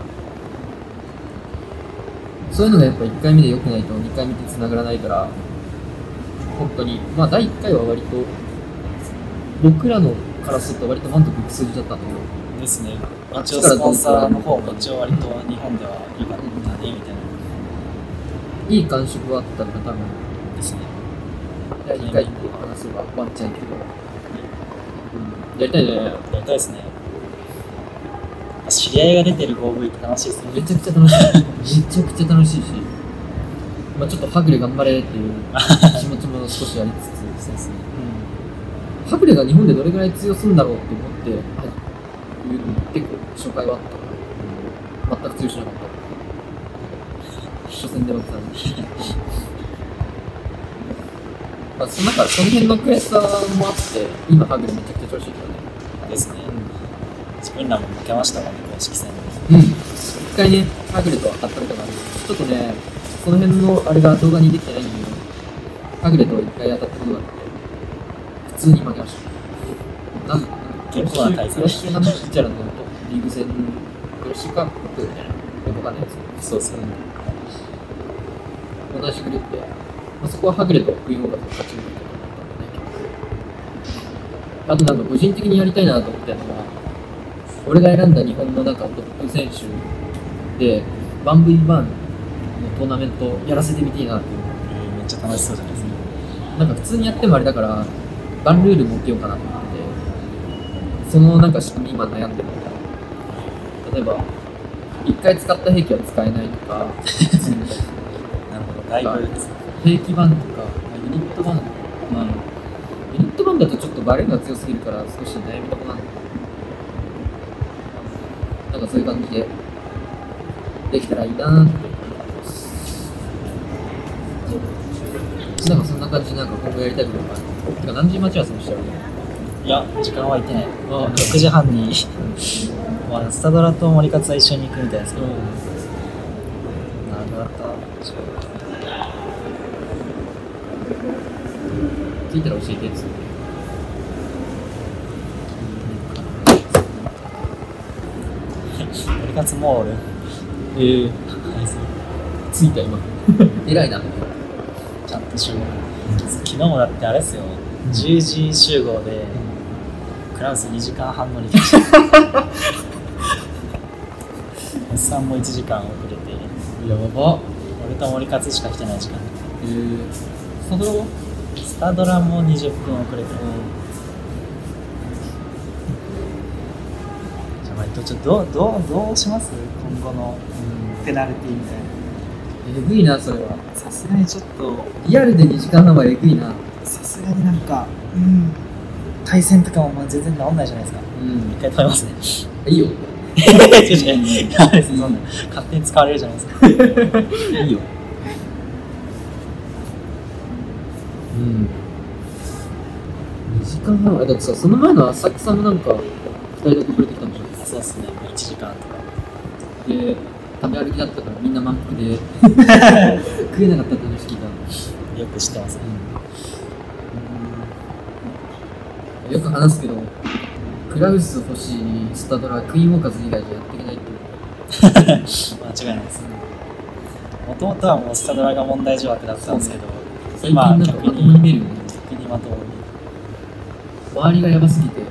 そういうのがやっぱ1回目で良くないと2回目で繋がらないから、本当に、まあ第1回は割と、僕らのからすると割と満足いく数字だったんだけど、 ですね。一応スポンサーの方も一応割と日本ではいいかったね、みたいな。 いい感触はあったんだ、多分。 ですね。 第2回って話せばワンチャンいくけど。やりたいね。 やりたいですね。知り合いが出てる GoV って楽しいですね。 めちゃくちゃ楽しい。めちゃくちゃ楽しいし、まあちょっとはぐれ頑張れっていう気持ちも少しありつつ、 そうですね。 はぐれが日本でどれぐらい通用するんだろうって思って、結構初回はあったから、全く通用しなかった。初戦で負けたんで。まあ、その辺の悔しさもあって、今はぐれめちゃくちゃ調子いいからね。 ですね。自分らも負けましたもんね、公式戦で。一回ね、はぐれと当たったことがある。ちょっとね、その辺のあれが動画にできてないんだけど、はぐれと一回当たったことがあって、普通に負けました。 結構な大差クラッシュなんちゃらのリーグ戦、クラッシュカップみたいな、よくわかんないやつ。 そうですね。 同じグループで、まあ、そこははぐれとクイーンオーガーと勝ち抜いたと思ったんだね。あとなんか個人的にやりたいなと思ってたのが、俺が選んだ日本のなんかトップ選手で 1v1 のトーナメントやらせてみていいなっていう。 めっちゃ楽しそうじゃないですか。 なんか普通にやってもあれだから、バンルール設けようかなと思ってて、そのなんか仕組み今悩んでるみたいな。例えば、1回使った兵器は使えないとか、 なるほど、だいぶですね。 兵器版とか、ユニット版とか、ユニット版だとちょっとバレルが強すぎるから少し悩みどこなんだけど、なんかそういう感じでできたらいいなーって思ってます。なんかそんな感じでなんか今後やりたいことがある。てか何時待ち合わせにしたらいいの？ いや、時間は行ってない。6時半に、まあ、スタドラと森勝は一緒に行くみたいですけど、長かった。 聞いたら教えてっつって。 森勝もうおる。 着いた今。偉いな。 ちゃんと集合。昨日もだってあれですよ、10時集合で、クラウス2時間半乗りでした。おっさんも1時間遅れて、 やば。 俺と森勝しか来てない時間。 スタドラは？ スタドラも20分遅れて、じゃあ、ちょっとどうします？今後のペナルティみたいな。 えぐいな、それは。 さすがにちょっと、 リアルで2時間半はえぐいな。 さすがになんか、対戦とかも全然治んないじゃないですか。一回止めますね。 いいよ。 そんな勝手に使われるじゃないですか。 いいよ。2時間半だってさ、その前の浅草もなんか2人だけ遅れてきたんでしょ。 そうですね、1時間とか。 で、食べ歩きだったからみんな満腹で食えなかったって話聞いた。 よく知ってますね。 よく話すけど、クラウス欲しいスタドラクイーンウォーカーズ以外じゃやっていけないっていう。 間違いないですね。もともとはもうスタドラが問題児枠だったんですけど、 最近なんかまともに見えるよね。 逆にまともに。 周りがやばすぎて、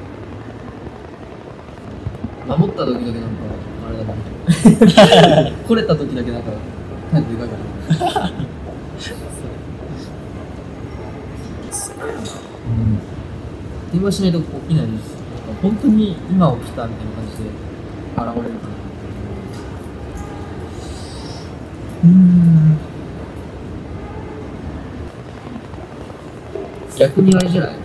守った時だけなんか、あれだもん。来れた時だけなんか、態度でかいから。電話しないと起きないです。本当に今起きたみたいな感じで現れるかな。逆にあれじゃない？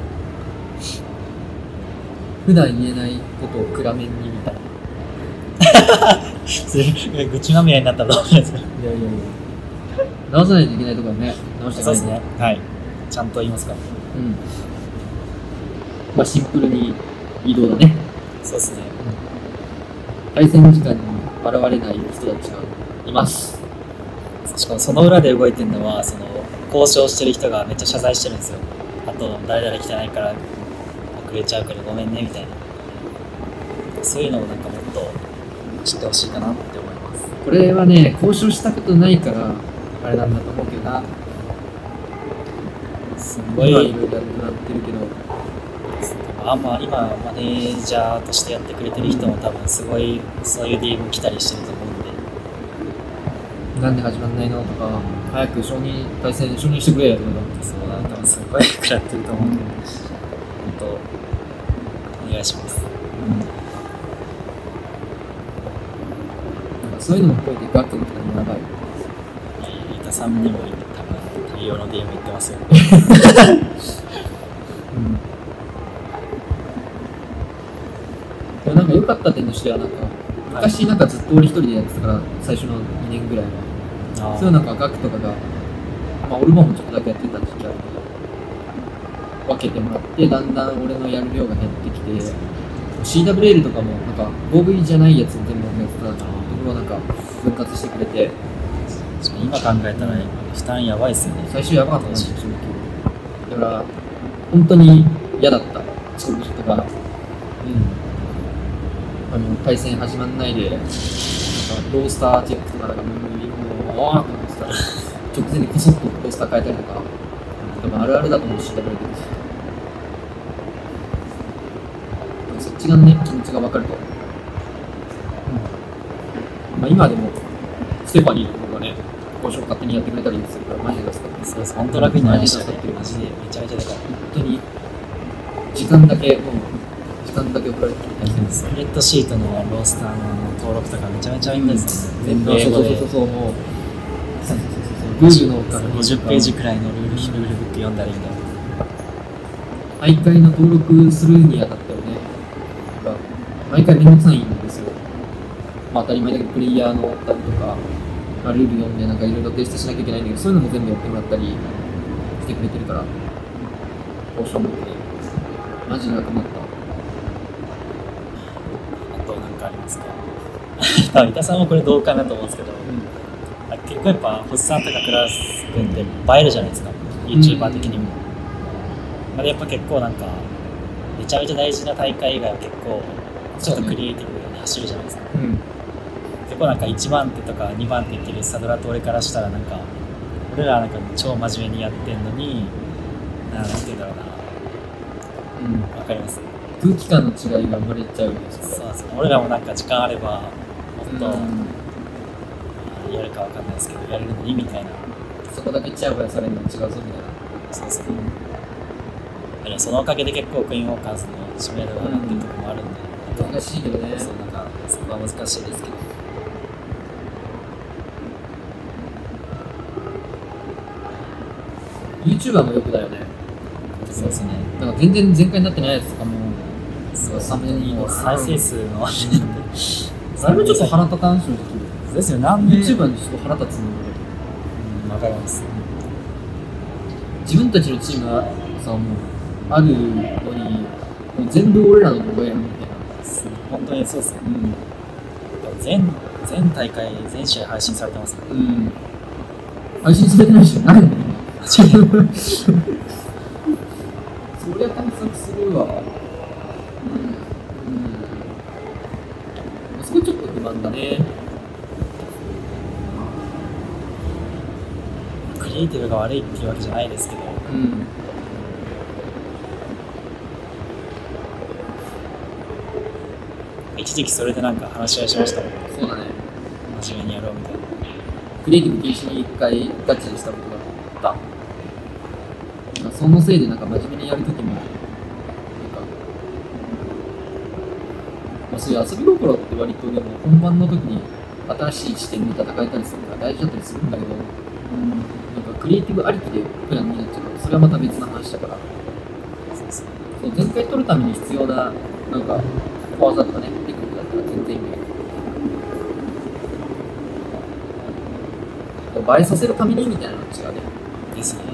普段言えないことを暗めにみたいな。 愚痴まみれになったらどうなんですか？ いや。直さないといけないところはね、直していかないと。 そうですね。はい。ちゃんと言いますか。 まあシンプルに移動だね。 そうですね。 対戦時間に現れない人たちがいます。 しかもその裏で動いてるのはその交渉してる人がめっちゃ謝罪してるんですよ。あと誰々来てないから遅れちゃうからごめんねみたいな、そういうのをなんかもっと知ってほしいかなって思います。 これはね、交渉したことないからあれなんだと思うけどな。 すごい今いろいろやってなってるけど、 今マネージャーとしてやってくれてる人も多分すごいそういう DM 来たりしてると思うんで、 なんで始まんないのとか、早く対戦承認してくれよとか、 そうなんかすごい食らってると思うんで、本当お願いします。 なんかそういうのも含めてガックのとかにやばい。 飯田さんにも多分大量の DM 言ってますよ。 でもなんか良かった点としてはなんか昔なんかずっと俺一人でやってたから最初の2年ぐらいはそういうなんかガクとかがまあオルバもちょっとだけやってた時期あるけど分けてもらってだんだん俺のやる量が減ってきて CWL とかもなんか 5V じゃないやつ全部やってたからところをなんか分割してくれて今考えたら負担やばいっすよね。 最初やばかったな正直だから本当に嫌だった遅刻とか対戦始まんないで、なんかロースターチェックとかなんかもうおーって思ってたら直前にこそっとロースター変えたりとか、多分あるあるだと思うし、そっちがね、気持ちが分かると。まあ、今でもステファニーの方がね、交渉勝手にやってくれたりするからマジで助かってる。 そうです、本当楽になりましたね。マジでめちゃめちゃだから。 本当に時間だけ送られてきてスプレッドシートのロースターの登録とかめちゃめちゃいいんですよね。全部英語で。 そうもうルールの 50ページくらいのルールブック読んだらいいんだよ。 毎回の登録するにあたってはね、なんか毎回めんどくさいんですよ。まあ当たり前だけどプレイヤーのたりとか、ルール読んでなんかいろいろ提出しなきゃいけないんだけど、そういうのも全部やってもらったりしてくれてるから、交渉もね、マジで楽になった。 なんかありますか？多分、板さんもこれ同感だと思うんですけど、結構やっぱ、星さんとかクラス君って映えるじゃないですか、YouTuber 的にも。やっぱ結構なんか、めちゃめちゃ大事な大会以外は結構、ちょっとクリエイティブに走るじゃないですか。結構なんか1番手とか2番手いってるサドラと俺からしたらなんか、俺らなんか超真面目にやってんのに、なんて言うんだろうな。わかります？ 空気感の違いが生まれちゃうんですそうですね。俺らもなんか時間あればもっと、やるかわかんないですけどやれるのにみたいな。 そこだけチヤホヤされるの違うぞみたいな。 そうそう。でもそのおかげで結構クイーンウォーカーズの知名度が上がってるところもあるんで。 難しいけどね。 そうなんかそこは難しいですけど。 YouTuber もよくだよね。 そうですね。 なんか全然前回になってないやつとかも。 そうサムネイル再生数のあれもちょっと腹立たん正直ですよ。なんで YouTuber にちょっと腹立つのわかります。 自分たちのチームがさもうあるのにもう全部俺らの動画やるみたいな。 本当にそうですね。全大会全試合配信されてますね。 配信されてないしないのにそりゃ対策するわ。そこちょっと不満だね。 クリエイティブが悪いっていうわけじゃないですけど、一時期それでなんか話し合いしましたもん。 そうだね。 真面目にやろうみたいな。 クリエイティブ禁止に一回ガチでしたことがあった。そのせいでなんか真面目にやるときもそういう遊び心って割とでも本番の時に新しい視点で戦えたりするから大事だったりするんだけど、なんかクリエイティブありきでプランになっちゃうからそれはまた別の話だから、そう前回取るために必要ななんか小技とかねテクニックだったら全然意味ない。映えさせるためにみたいなのが違うね。 ですね。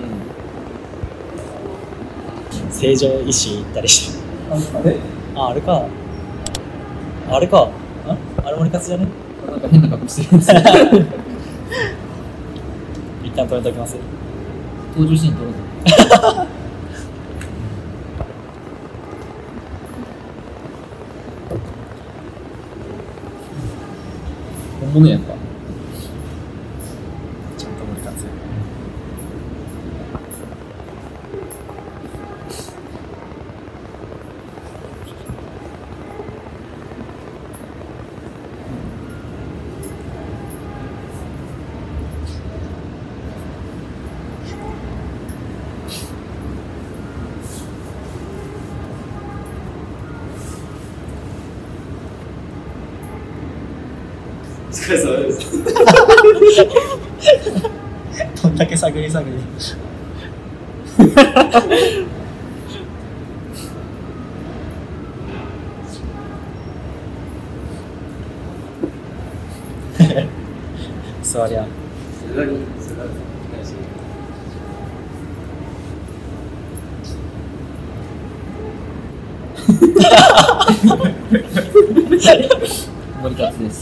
成城石井行ったりして。 あれ？ あれか。あれか。 あれ森勝じゃね？ なんか変な格好してるんですよ。 一旦止めておきます。 登場シーン撮ろうぜ。本物やんか。 ちゃんと森勝。お疲れ様です。どんだけ探り探り。座りゃ。 森勝です。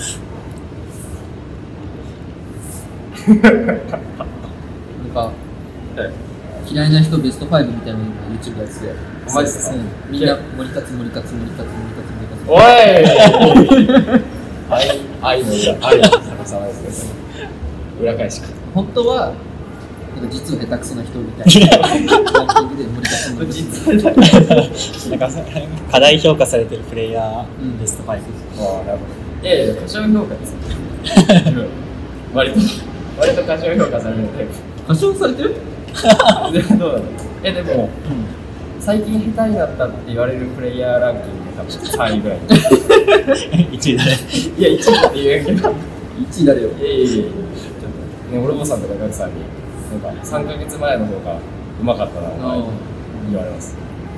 なんか、嫌いな人ベスト5みたいなのが YouTube やつで、 マジですか？ みんな森勝、森勝、森勝、森勝、森勝。 おい愛の逆さまですね。裏返しか。 本当は、なんか実は下手くそな人みたいなランキングで森勝、森勝。 なんか課題評価されてるプレイヤーベスト5。 ああ、なるほど。いやいや、過小評価ですよ。割と過小評価されるタイプ。 過小されてる？ どうなの？でも、最近下手になったって言われるプレイヤーランキング多分3位ぐらい。 1位だね。 いや、1位って言うけど。 1位誰よ。 いやいやいや、ちょっとね、俺もさんとかガクさんに、なんか3ヶ月前の方がうまかったな、お前って言われます。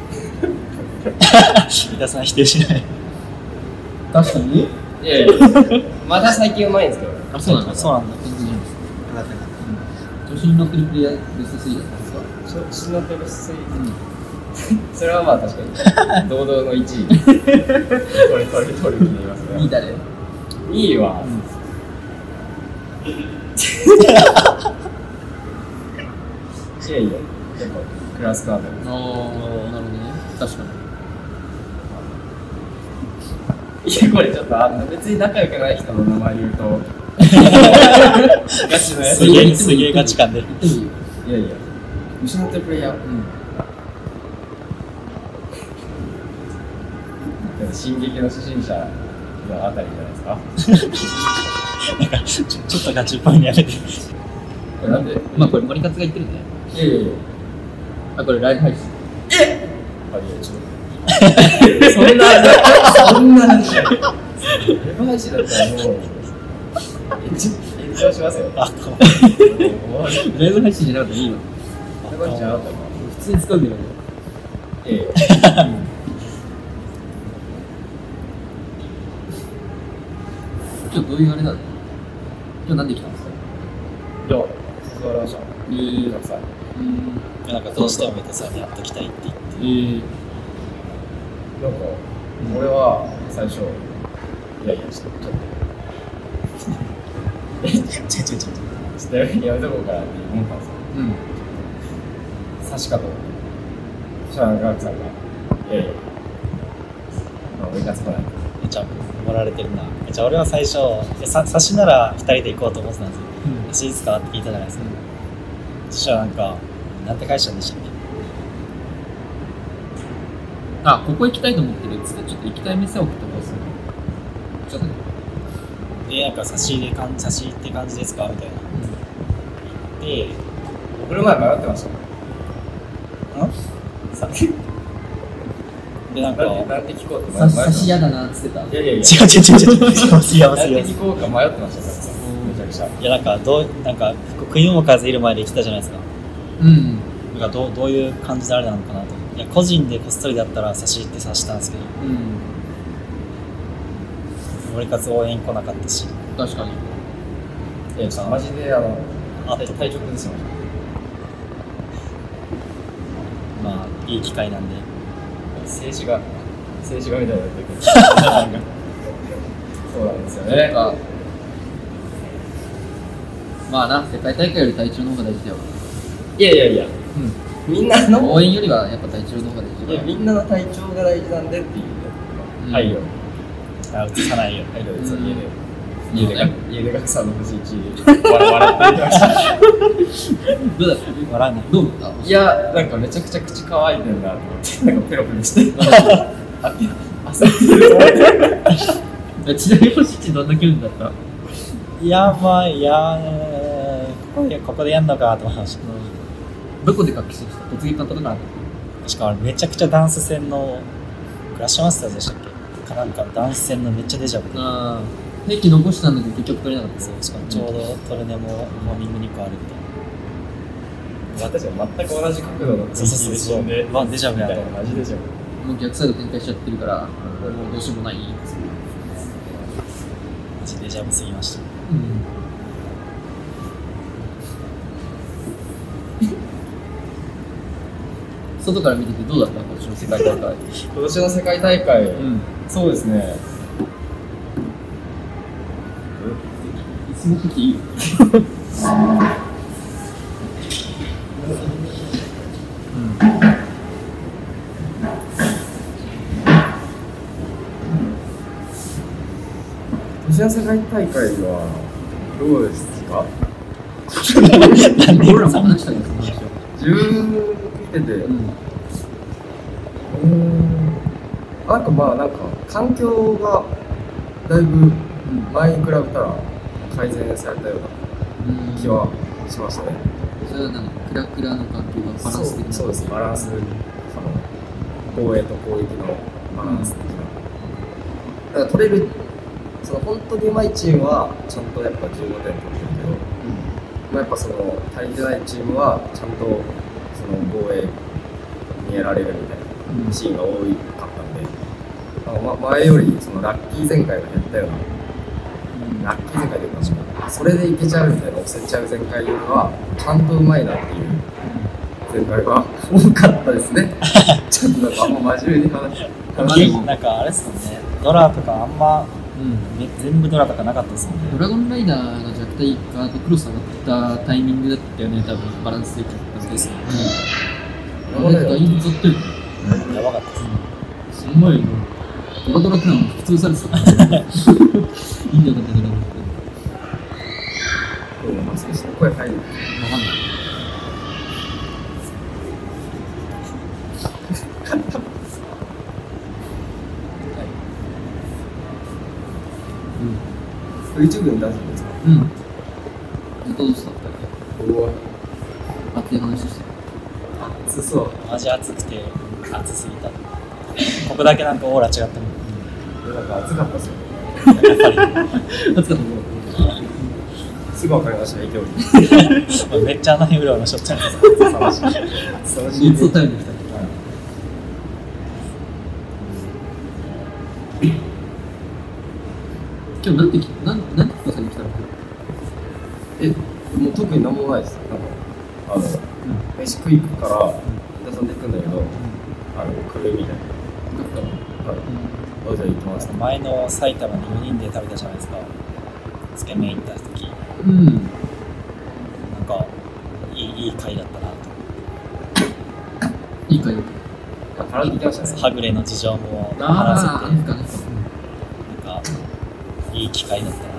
伊田さん否定しない。 確かに？ いやいや、まだ最近うまいんですけど。 あ、そうなんだ。 そうなんだ。 全然いいです。調子に乗ってるプレイヤーベスト3だったんですか？ 調子乗ってるし、それはまあ確かに堂々の1位。これ取る気で言いますね。 2位誰？ 2位は、いやいや、やっぱクラスカードです。 ああ、なるほどね。確かに。 いや、これちょっと別に仲良くない人の名前言うとガチのやつ。 すげえガチ感で。 いやいや、失ってるプレイヤー。進撃の初心者のあたりじゃないですか。 なんかちょっとガチっぽいのやめて。 なんで？ まあこれ森勝が言ってるね。 いやいやいや。 あ、これライブ配信。 あ、いや、ちょっと。そんな話じゃない。ライブ配信だったらもう炎上しますよ。 あ、こライブ配信じゃなかったらいいの。 ライブ配信じゃなかったの？ 普通に使うんだよね。 いやいや。 今日どういうあれなの？今日なんで来たんですか？ いや、座りました。たくさん。 なんかどうしても伊田さんにやっときたいって言って。 なんか、俺は最初、いやいや、ちょっとやめとこうかなって思ったんですよ。差し方。そしたら、ガクさんが、いやいや、俺がつかない。 めっちゃ盛られてるな。じゃあ俺は最初、差しなら2人で行こうと思ってたんですよ。差しいいですかって聞いたじゃないですか。そしたらなんか、なんて返したんでしたっけ？ あ、ここ行きたいと思ってるっつって、ちょっと行きたい店送ってこうする。ちょっとね。 で、なんか差しって感じですかみたいな。で、 送る前迷ってました。さで、なんか、 なんで聞こうって迷ってました。 差し嫌だなっつってた。 違う。なんで聞こうか迷ってました。めちゃくちゃ。 いや、なんか、食いも数いる前で来たじゃないですか。なんかどういう感じであれなのかなと。いや、個人でこっそりだったら差し入って差したんですけど、森勝応援来なかったし。 確かに。 いや、マジで体調崩してました。 まあ、いい機会なんで。 静止画みたいになってるけど。 そうなんですよなんね。 かまあな、世界大会より体調の方が大事だよ。 いやいやいや、みんなの応援よりはやっぱ体調の方が大事だよ。 みんなの体調が大事なんでっていう配慮、 あ、映さないよ。 配慮ですよ、 いいよね。 家で学さんの星1笑ってました。 どうだった？ 笑わない。 どう思った？ いや、なんかめちゃくちゃ口乾いてるなと思って、なんかペロペロして焦ってると思ってちなみに星1どんな気分だった？ やばい、ここでやんのかと思いました。 どこで学習した？突撃簡単とかなかっしかもめちゃくちゃダンス戦のクラッシュマスターズでしたっけかなんかダンス戦のめっちゃデジャブで、 た？兵器残したんだけど結局取れなかった。 そうしかもちょうどトルネもモーニング2個あるみたい私は全く同じ角度のな。そうそうそうそう。まあデジャブやと。 マジでしょ。 もう逆サイド展開しちゃってるから、もうどうしようもない。 マジデジャブすぎました。 外から見ててどうだった？今年の世界大会。 今年の世界大会、そうですね。 すごくいいよ。 今年の世界大会はどうですか？ 俺らも話したんですよ、話を。 自分見てて、なんかまあなんか環境がだいぶ前に比べたら改善されたような気はしましたね。 それはなんかクラクラの環境がバランス的な。 そうです、バランス、その防衛と攻撃のバランス的な。だから取れる、その本当にうまいチームはちゃんとやっぱ15点取ってるけど、まあ、やっぱその足りてないチームはちゃんとその防衛にやられるみたいなシーンが多かったんで、前よりそのラッキー前回が減ったような、ラッキー前回というか、それでいけちゃうみたいな、押せちゃう前回よりはちゃんとうまいなっていう前回が多かったですね。ちょっとなんかあんま真面目に話してなんかあれっすよね、ドラとかあんま、全部ドラとかなかったですもんね。 ドラゴンライダーが弱体化とクロス上がったタイミングだったよね、多分バランスできたですね。あれだいぶずっとやばかったです。 すごいよ。ドラドラってのは普通されてたから。いいんだよかったドラゴンって。 マスクして声入る。 わかんない。 YouTube に出すんですか？ ずっとどうした？ うわ、 熱い話して熱そう。 マジ暑くて暑すぎた。ここだけなんかオーラ違ったもん。 なんか暑かったですよ。 やっぱた。暑かったもん。 すぐ分かりましたね、今日。 りめっちゃ穴にうろうろしょっちゃうんですよ。 楽しい。 熱を耐えてきた。今日なんて聞かさに来たの？ もう特になんもないです。なんか飯食い行くから伊田さんで行くんだけど、来るみたいな。じゃあ行きます。 前の埼玉に4人で食べたじゃないですか。つけ麺行った時、なんかいい回だったなと。 いいかよ。 絡んできましたね。 はぐれの事情も話ああ、 せて、 かね。 なんかいい機会だったなっていう。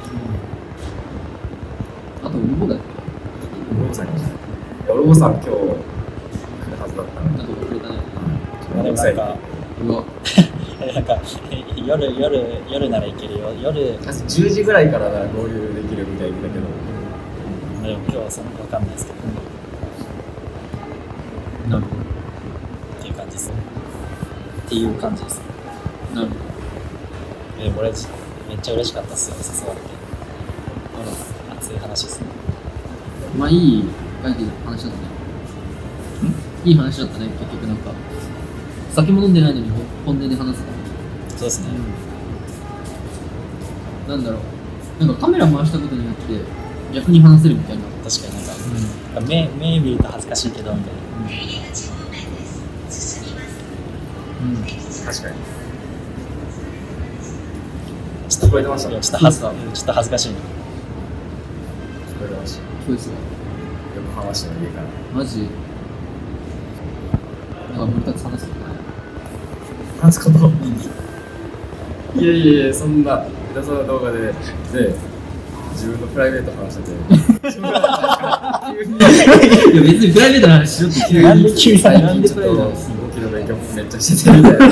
あと、ウルボだよ。 オロボさん来ました。オロボさん今日来るはずだったのあと、これだね。 でもなんかうわ。 なんか夜なら行けるよ。夜、 10時ぐらいからなら合流できるみたいだけど、 でも今日はそんなわかんないですけど、 なるほっていう感じですね。っていう感じですね。 ど。なるほど。 俺めっちゃ嬉しかったっすよ、誘われて。熱い話ですね。 まあ、いい書いてる話だったね。いい話だったね、結局なんか。酒も飲んでないのに本音で話せた。 そうですね。 なんだろう。なんかカメラ回したことによって逆に話せるみたいな。 確かになんか、目見ると恥ずかしいけどみたいな。 確かに。 ちした。 聞こえてましたいやちょっと恥ずかしいな。 聞こえてました。 教室が横浜市の家から。 マジなんか森田話すことない。 話すこといやいやいや、そんな下手そうな動画で、ね、自分のプライベート話してて、急にいや別にプライベートの話しろって急なんで急に最なんで近ちょっとプライベートの話する簿記の勉強めっちゃしててみたいな。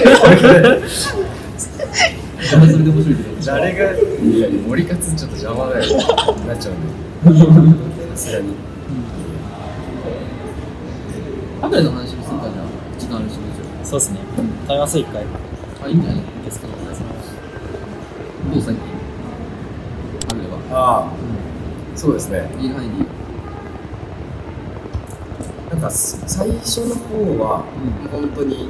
それで面白いけど。 誰が、いや、森活ちょっと邪魔だよ。なっちゃうんで。さすがに。 ハブレの話もするかじゃあ時間あるしもちろん。 そうですね。食べます一回。 あ、いいんじゃないですか。どう最近ハブレは。 ああ、そうですね。 いい範囲でいいよ。 なんか最初の方は、本当に、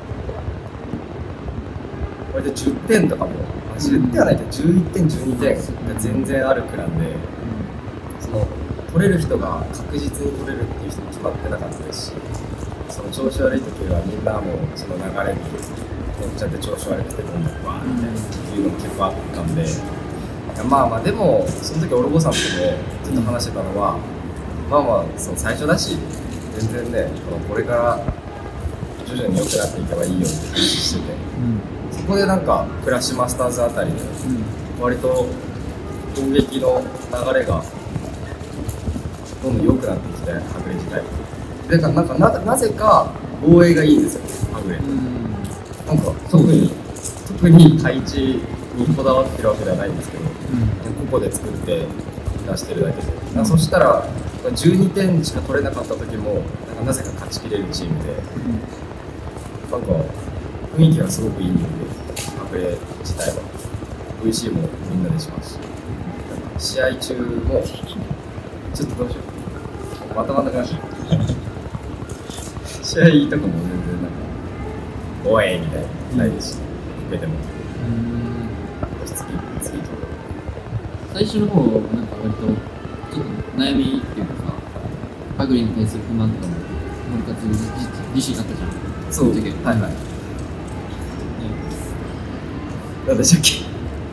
割と10点とかも、10点はないけど、11点、12点が全然あるクランで、その取れる人が確実に取れるっていう人も決まってなかったですし、その調子悪い時はみんなもその流れに乗っちゃって調子悪くてどんどんバーみたいなっていうのも結構あったんで、まあまあでもその時オルゴさんともずっと話してたのは、まあまあその最初だし全然ねこれから徐々に良くなっていけばいいよって話してて、そこでなんかクラッシュマスターズあたりで割と攻撃の流れがどんどん良くなってきて、はぐれ自体でなぜか防衛がいいんですよ、はぐれ。なんか特に配置にこだわってるわけではないんですけど、ここで作って出してるだけで、そしたら12点しか取れなかった時もなぜか勝ちきれるチームで、なんか雰囲気がすごくいいんで、はぐれ自体は VC もみんなでしますし、試合中もちょっとどうしよう、まとまんなくなっちゃう試合とかも全然なんか「おい!」みたいなないですし、受けても次とか最初の方はなんか割とちょっと悩みっていうかさ、ハグリに対する不満とかも森活自身あったじゃん。 そうの時はいはい。何でしたっけ？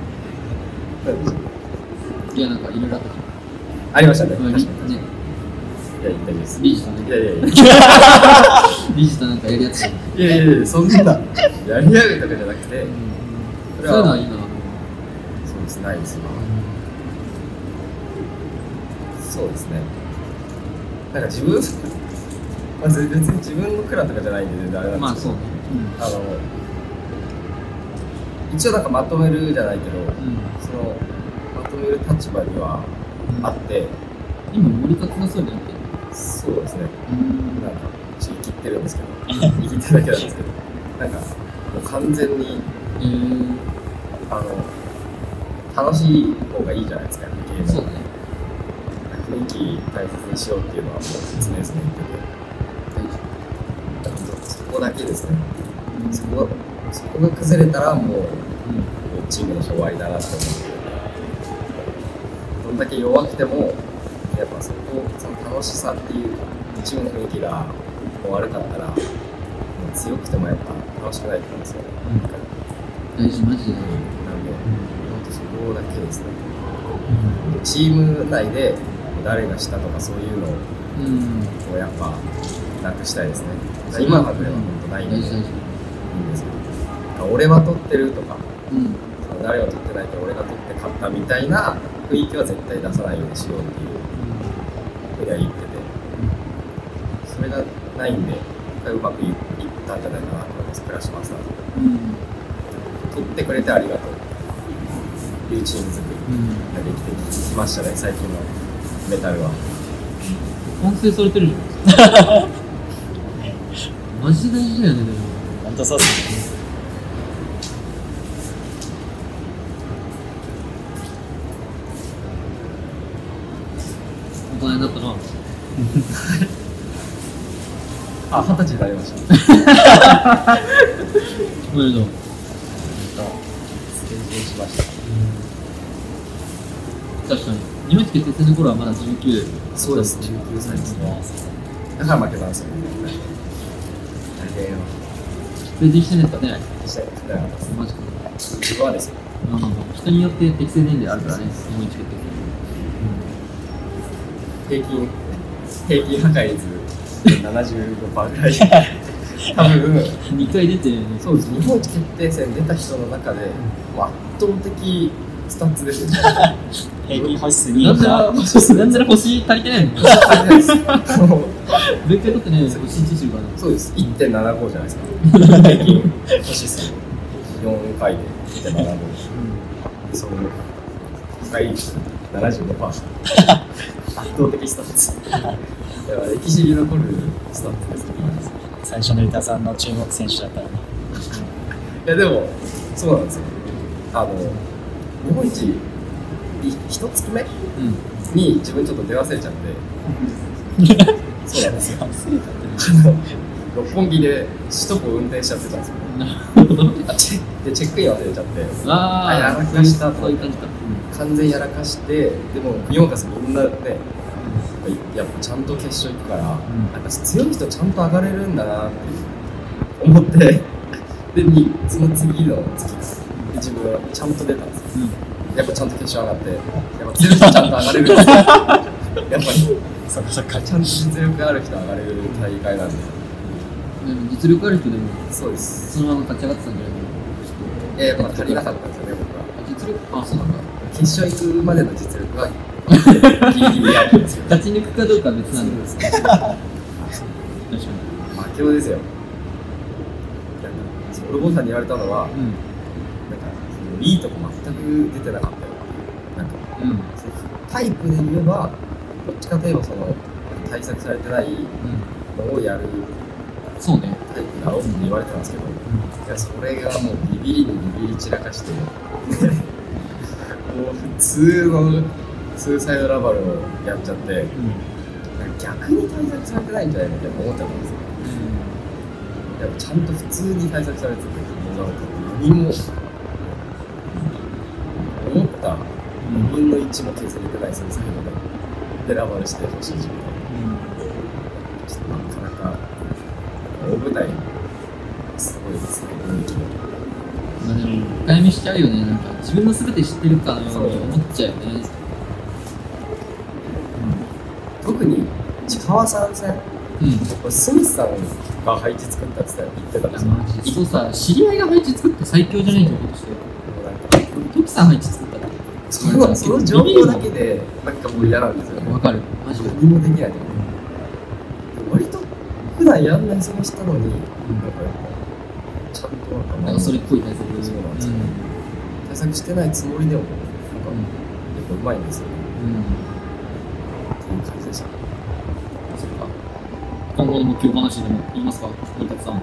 いやなんかいろいろあったじありましたね。 ゃん。 確かに。 ね、 いや、大丈夫です。 リージとね。 いやいやいや。 リージとなんかやりやつじゃん。 いやいやいや、そんなやり合うとかじゃなくて、 そういうのはいいな。 そうです、ないですよ。そうですね。なんか自分、まず別に自分のクラとかじゃないんで全然あれなんですけど、 まあそうね。 一応なんかまとめるじゃないけど、そのまとめる立場にはあって、 今森活がそういうのやってる。 そうですね。なんか言い切ってるんですけど、言い切ってるだけなんですけど、なんかもう完全に楽しい方がいいじゃないですか、ゲーム。 そうだね。 雰囲気大切にしようっていうのはもう常々言ってて、そこだけですね。そこが崩れたらもうチームの終わりだなって思って、どんだけ弱くてもやっぱその楽しさっていうチームの雰囲気がもう悪かったら、もう強くてもやっぱ楽しくないと思うんですよね。 大事マジで。 なんで本当そこだけですね。チーム内で誰がしたとかそういうのをやっぱなくしたいですね。今のはぐれは本当ないんでいいんですけど、俺は取ってるとか、誰が取ってないから俺が取って勝ったみたいな雰囲気は絶対出さないようにしようっていうふうには言ってて、それがないんでうまくいったんじゃないかなと思います。クラッシュマスターズ取ってくれてありがとうっていうチーム作りができてきましたね、最近のメタルは。 完成されてるじゃん。マジで大事だよね、でも。 本当そうっすね。 大人になったな。 あ、20歳になりました。 おめでとう。 成人しました。 確かに。今月結成の頃はまだ19。 そうです、19歳ですね。だから負けたんですよね。大変よ。 成人してないですかね。 してなかったです。 マジか。 自分はですよ。 人によって適正年齢あるからね、日本一決定平均破壊率75%ぐらい多分 2回出て、 そうです、日本一決定戦出た人の中で、もう圧倒的スタッツですよ平均星数なん 2か。 なら星足りてないの？ 足りないです全回取ってね、星1してるからね。 そうです、1.75じゃないですか平均星数4回で 1.75、その破壊率 75%圧倒的スタッツだから歴史に残るスタッツですね。 最初のユタさんの注目選手だったらね。 いやでもそうなんですよ、日本一一月目に自分ちょっと出忘れちゃってそうなんですよ六本木で首都高運転しちゃってたんですよでチェックイン忘れちゃってやらかしたとそういう感じか。 完全やらかして、でもクニオーカスみんなねやっぱちゃんと決勝行くから、なんか強い人ちゃんと上がれるんだなって思ってでその次の月自分はちゃんと出たんですよ、やっぱちゃんと決勝上がって、やっぱ強い人ちゃんと上がれるんですよやっぱりそっかそっか。 ちゃんと実力ある人上がれる大会なんで。 でも実力ある人でもそうです。 そのまま勝ち上がってたんじゃないの？ やっぱ足りなかったんですよね、僕は。 実力、そうなんだ。 決勝行くまでの実力はギリギリあるんですよ。 勝ち抜くかどうかは別なんです。確かに。 負けですよ。オルゴンさんに言われたのは、なんかいいとこ全く出てなかったよ。なんか、タイプで言えば、どっちかといえばその対策されてないのをやるそうね。 タイプだろうって言われてたんですけど、いやそれがもうビビりにビビり散らかしてもう普通のツーサイドラバルをやっちゃって、なんか逆に対策されてないんじゃないのって思っちゃったんですよ。やっぱちゃんと普通に対策されてて、何も思った2分の1も削れてないツーサイドでラバルしてほしい自分は、ちょっとなかなか大舞台すごいですね。 まあでも深読みしちゃうよね。なんか自分の全て知ってるかのように思っちゃうよね。 特に千川さん戦、スミスさんが配置作ったって言ってたんですよ。 マジでそうさ、知り合いが配置作って最強じゃないってことしてトキさん配置作ったらその情報だけでなんかもう嫌なんですよね。 わかる。マジで何もできないと思う。割と普段やんないそのしたのに、なんかちゃんとなんかそれっぽい対策そうなんですよ、対策してないつもりでもなんか結構うまいんですよね、っていう感じでした。 そうか。今後の目標話でも言いますか、森田さん。 はい、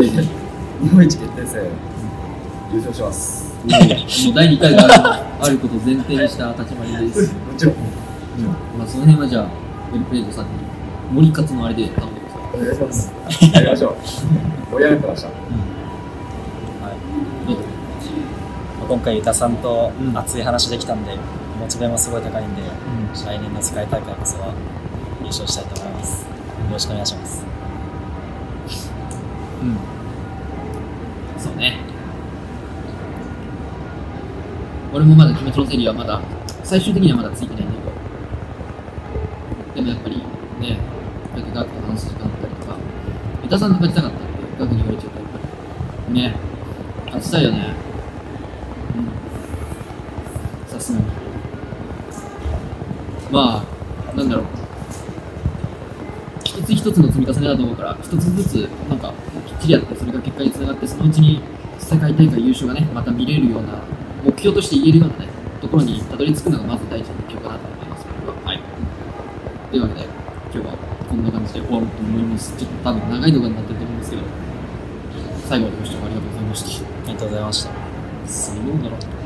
日本一決定戦、優勝します。 もう第2回があることを前提にした立ち回りです。 もちろん。 まあその辺はじゃあウェルプレイドさんに森勝のあれで頼んでください。 お願いします。やりましょう。盛り上がってました。 どうぞ。 今回ユタさんと熱い話できたんで、モチベもすごい高いんで、来年の世界大会こそは優勝したいと思います。よろしくお願いします。 そうね。俺もまだ気持ちの整理はまだ最終的にはまだついてないんだけど、でもやっぱりね、こうやってガクと話す時間だったりとか、ユタさんと勝ちたかったってガクに言われちゃうとやっぱりね、勝ちたいよね。さすがに。まあなんだろう、一つ一つの積み重ねだと思うから、一つずつなんかきっちりやって、それが結果につながって、そのうちに世界大会優勝がね、また見れるような目標として言えるようなね、ところにたどり着くのがまず第一の目標かなと思います。はい。というわけで、今日はこんな感じで終わろうと思います。ちょっと多分長い動画になってると思うんですけど、最後までご視聴ありがとうございました。 ありがとうございました。 さようなら。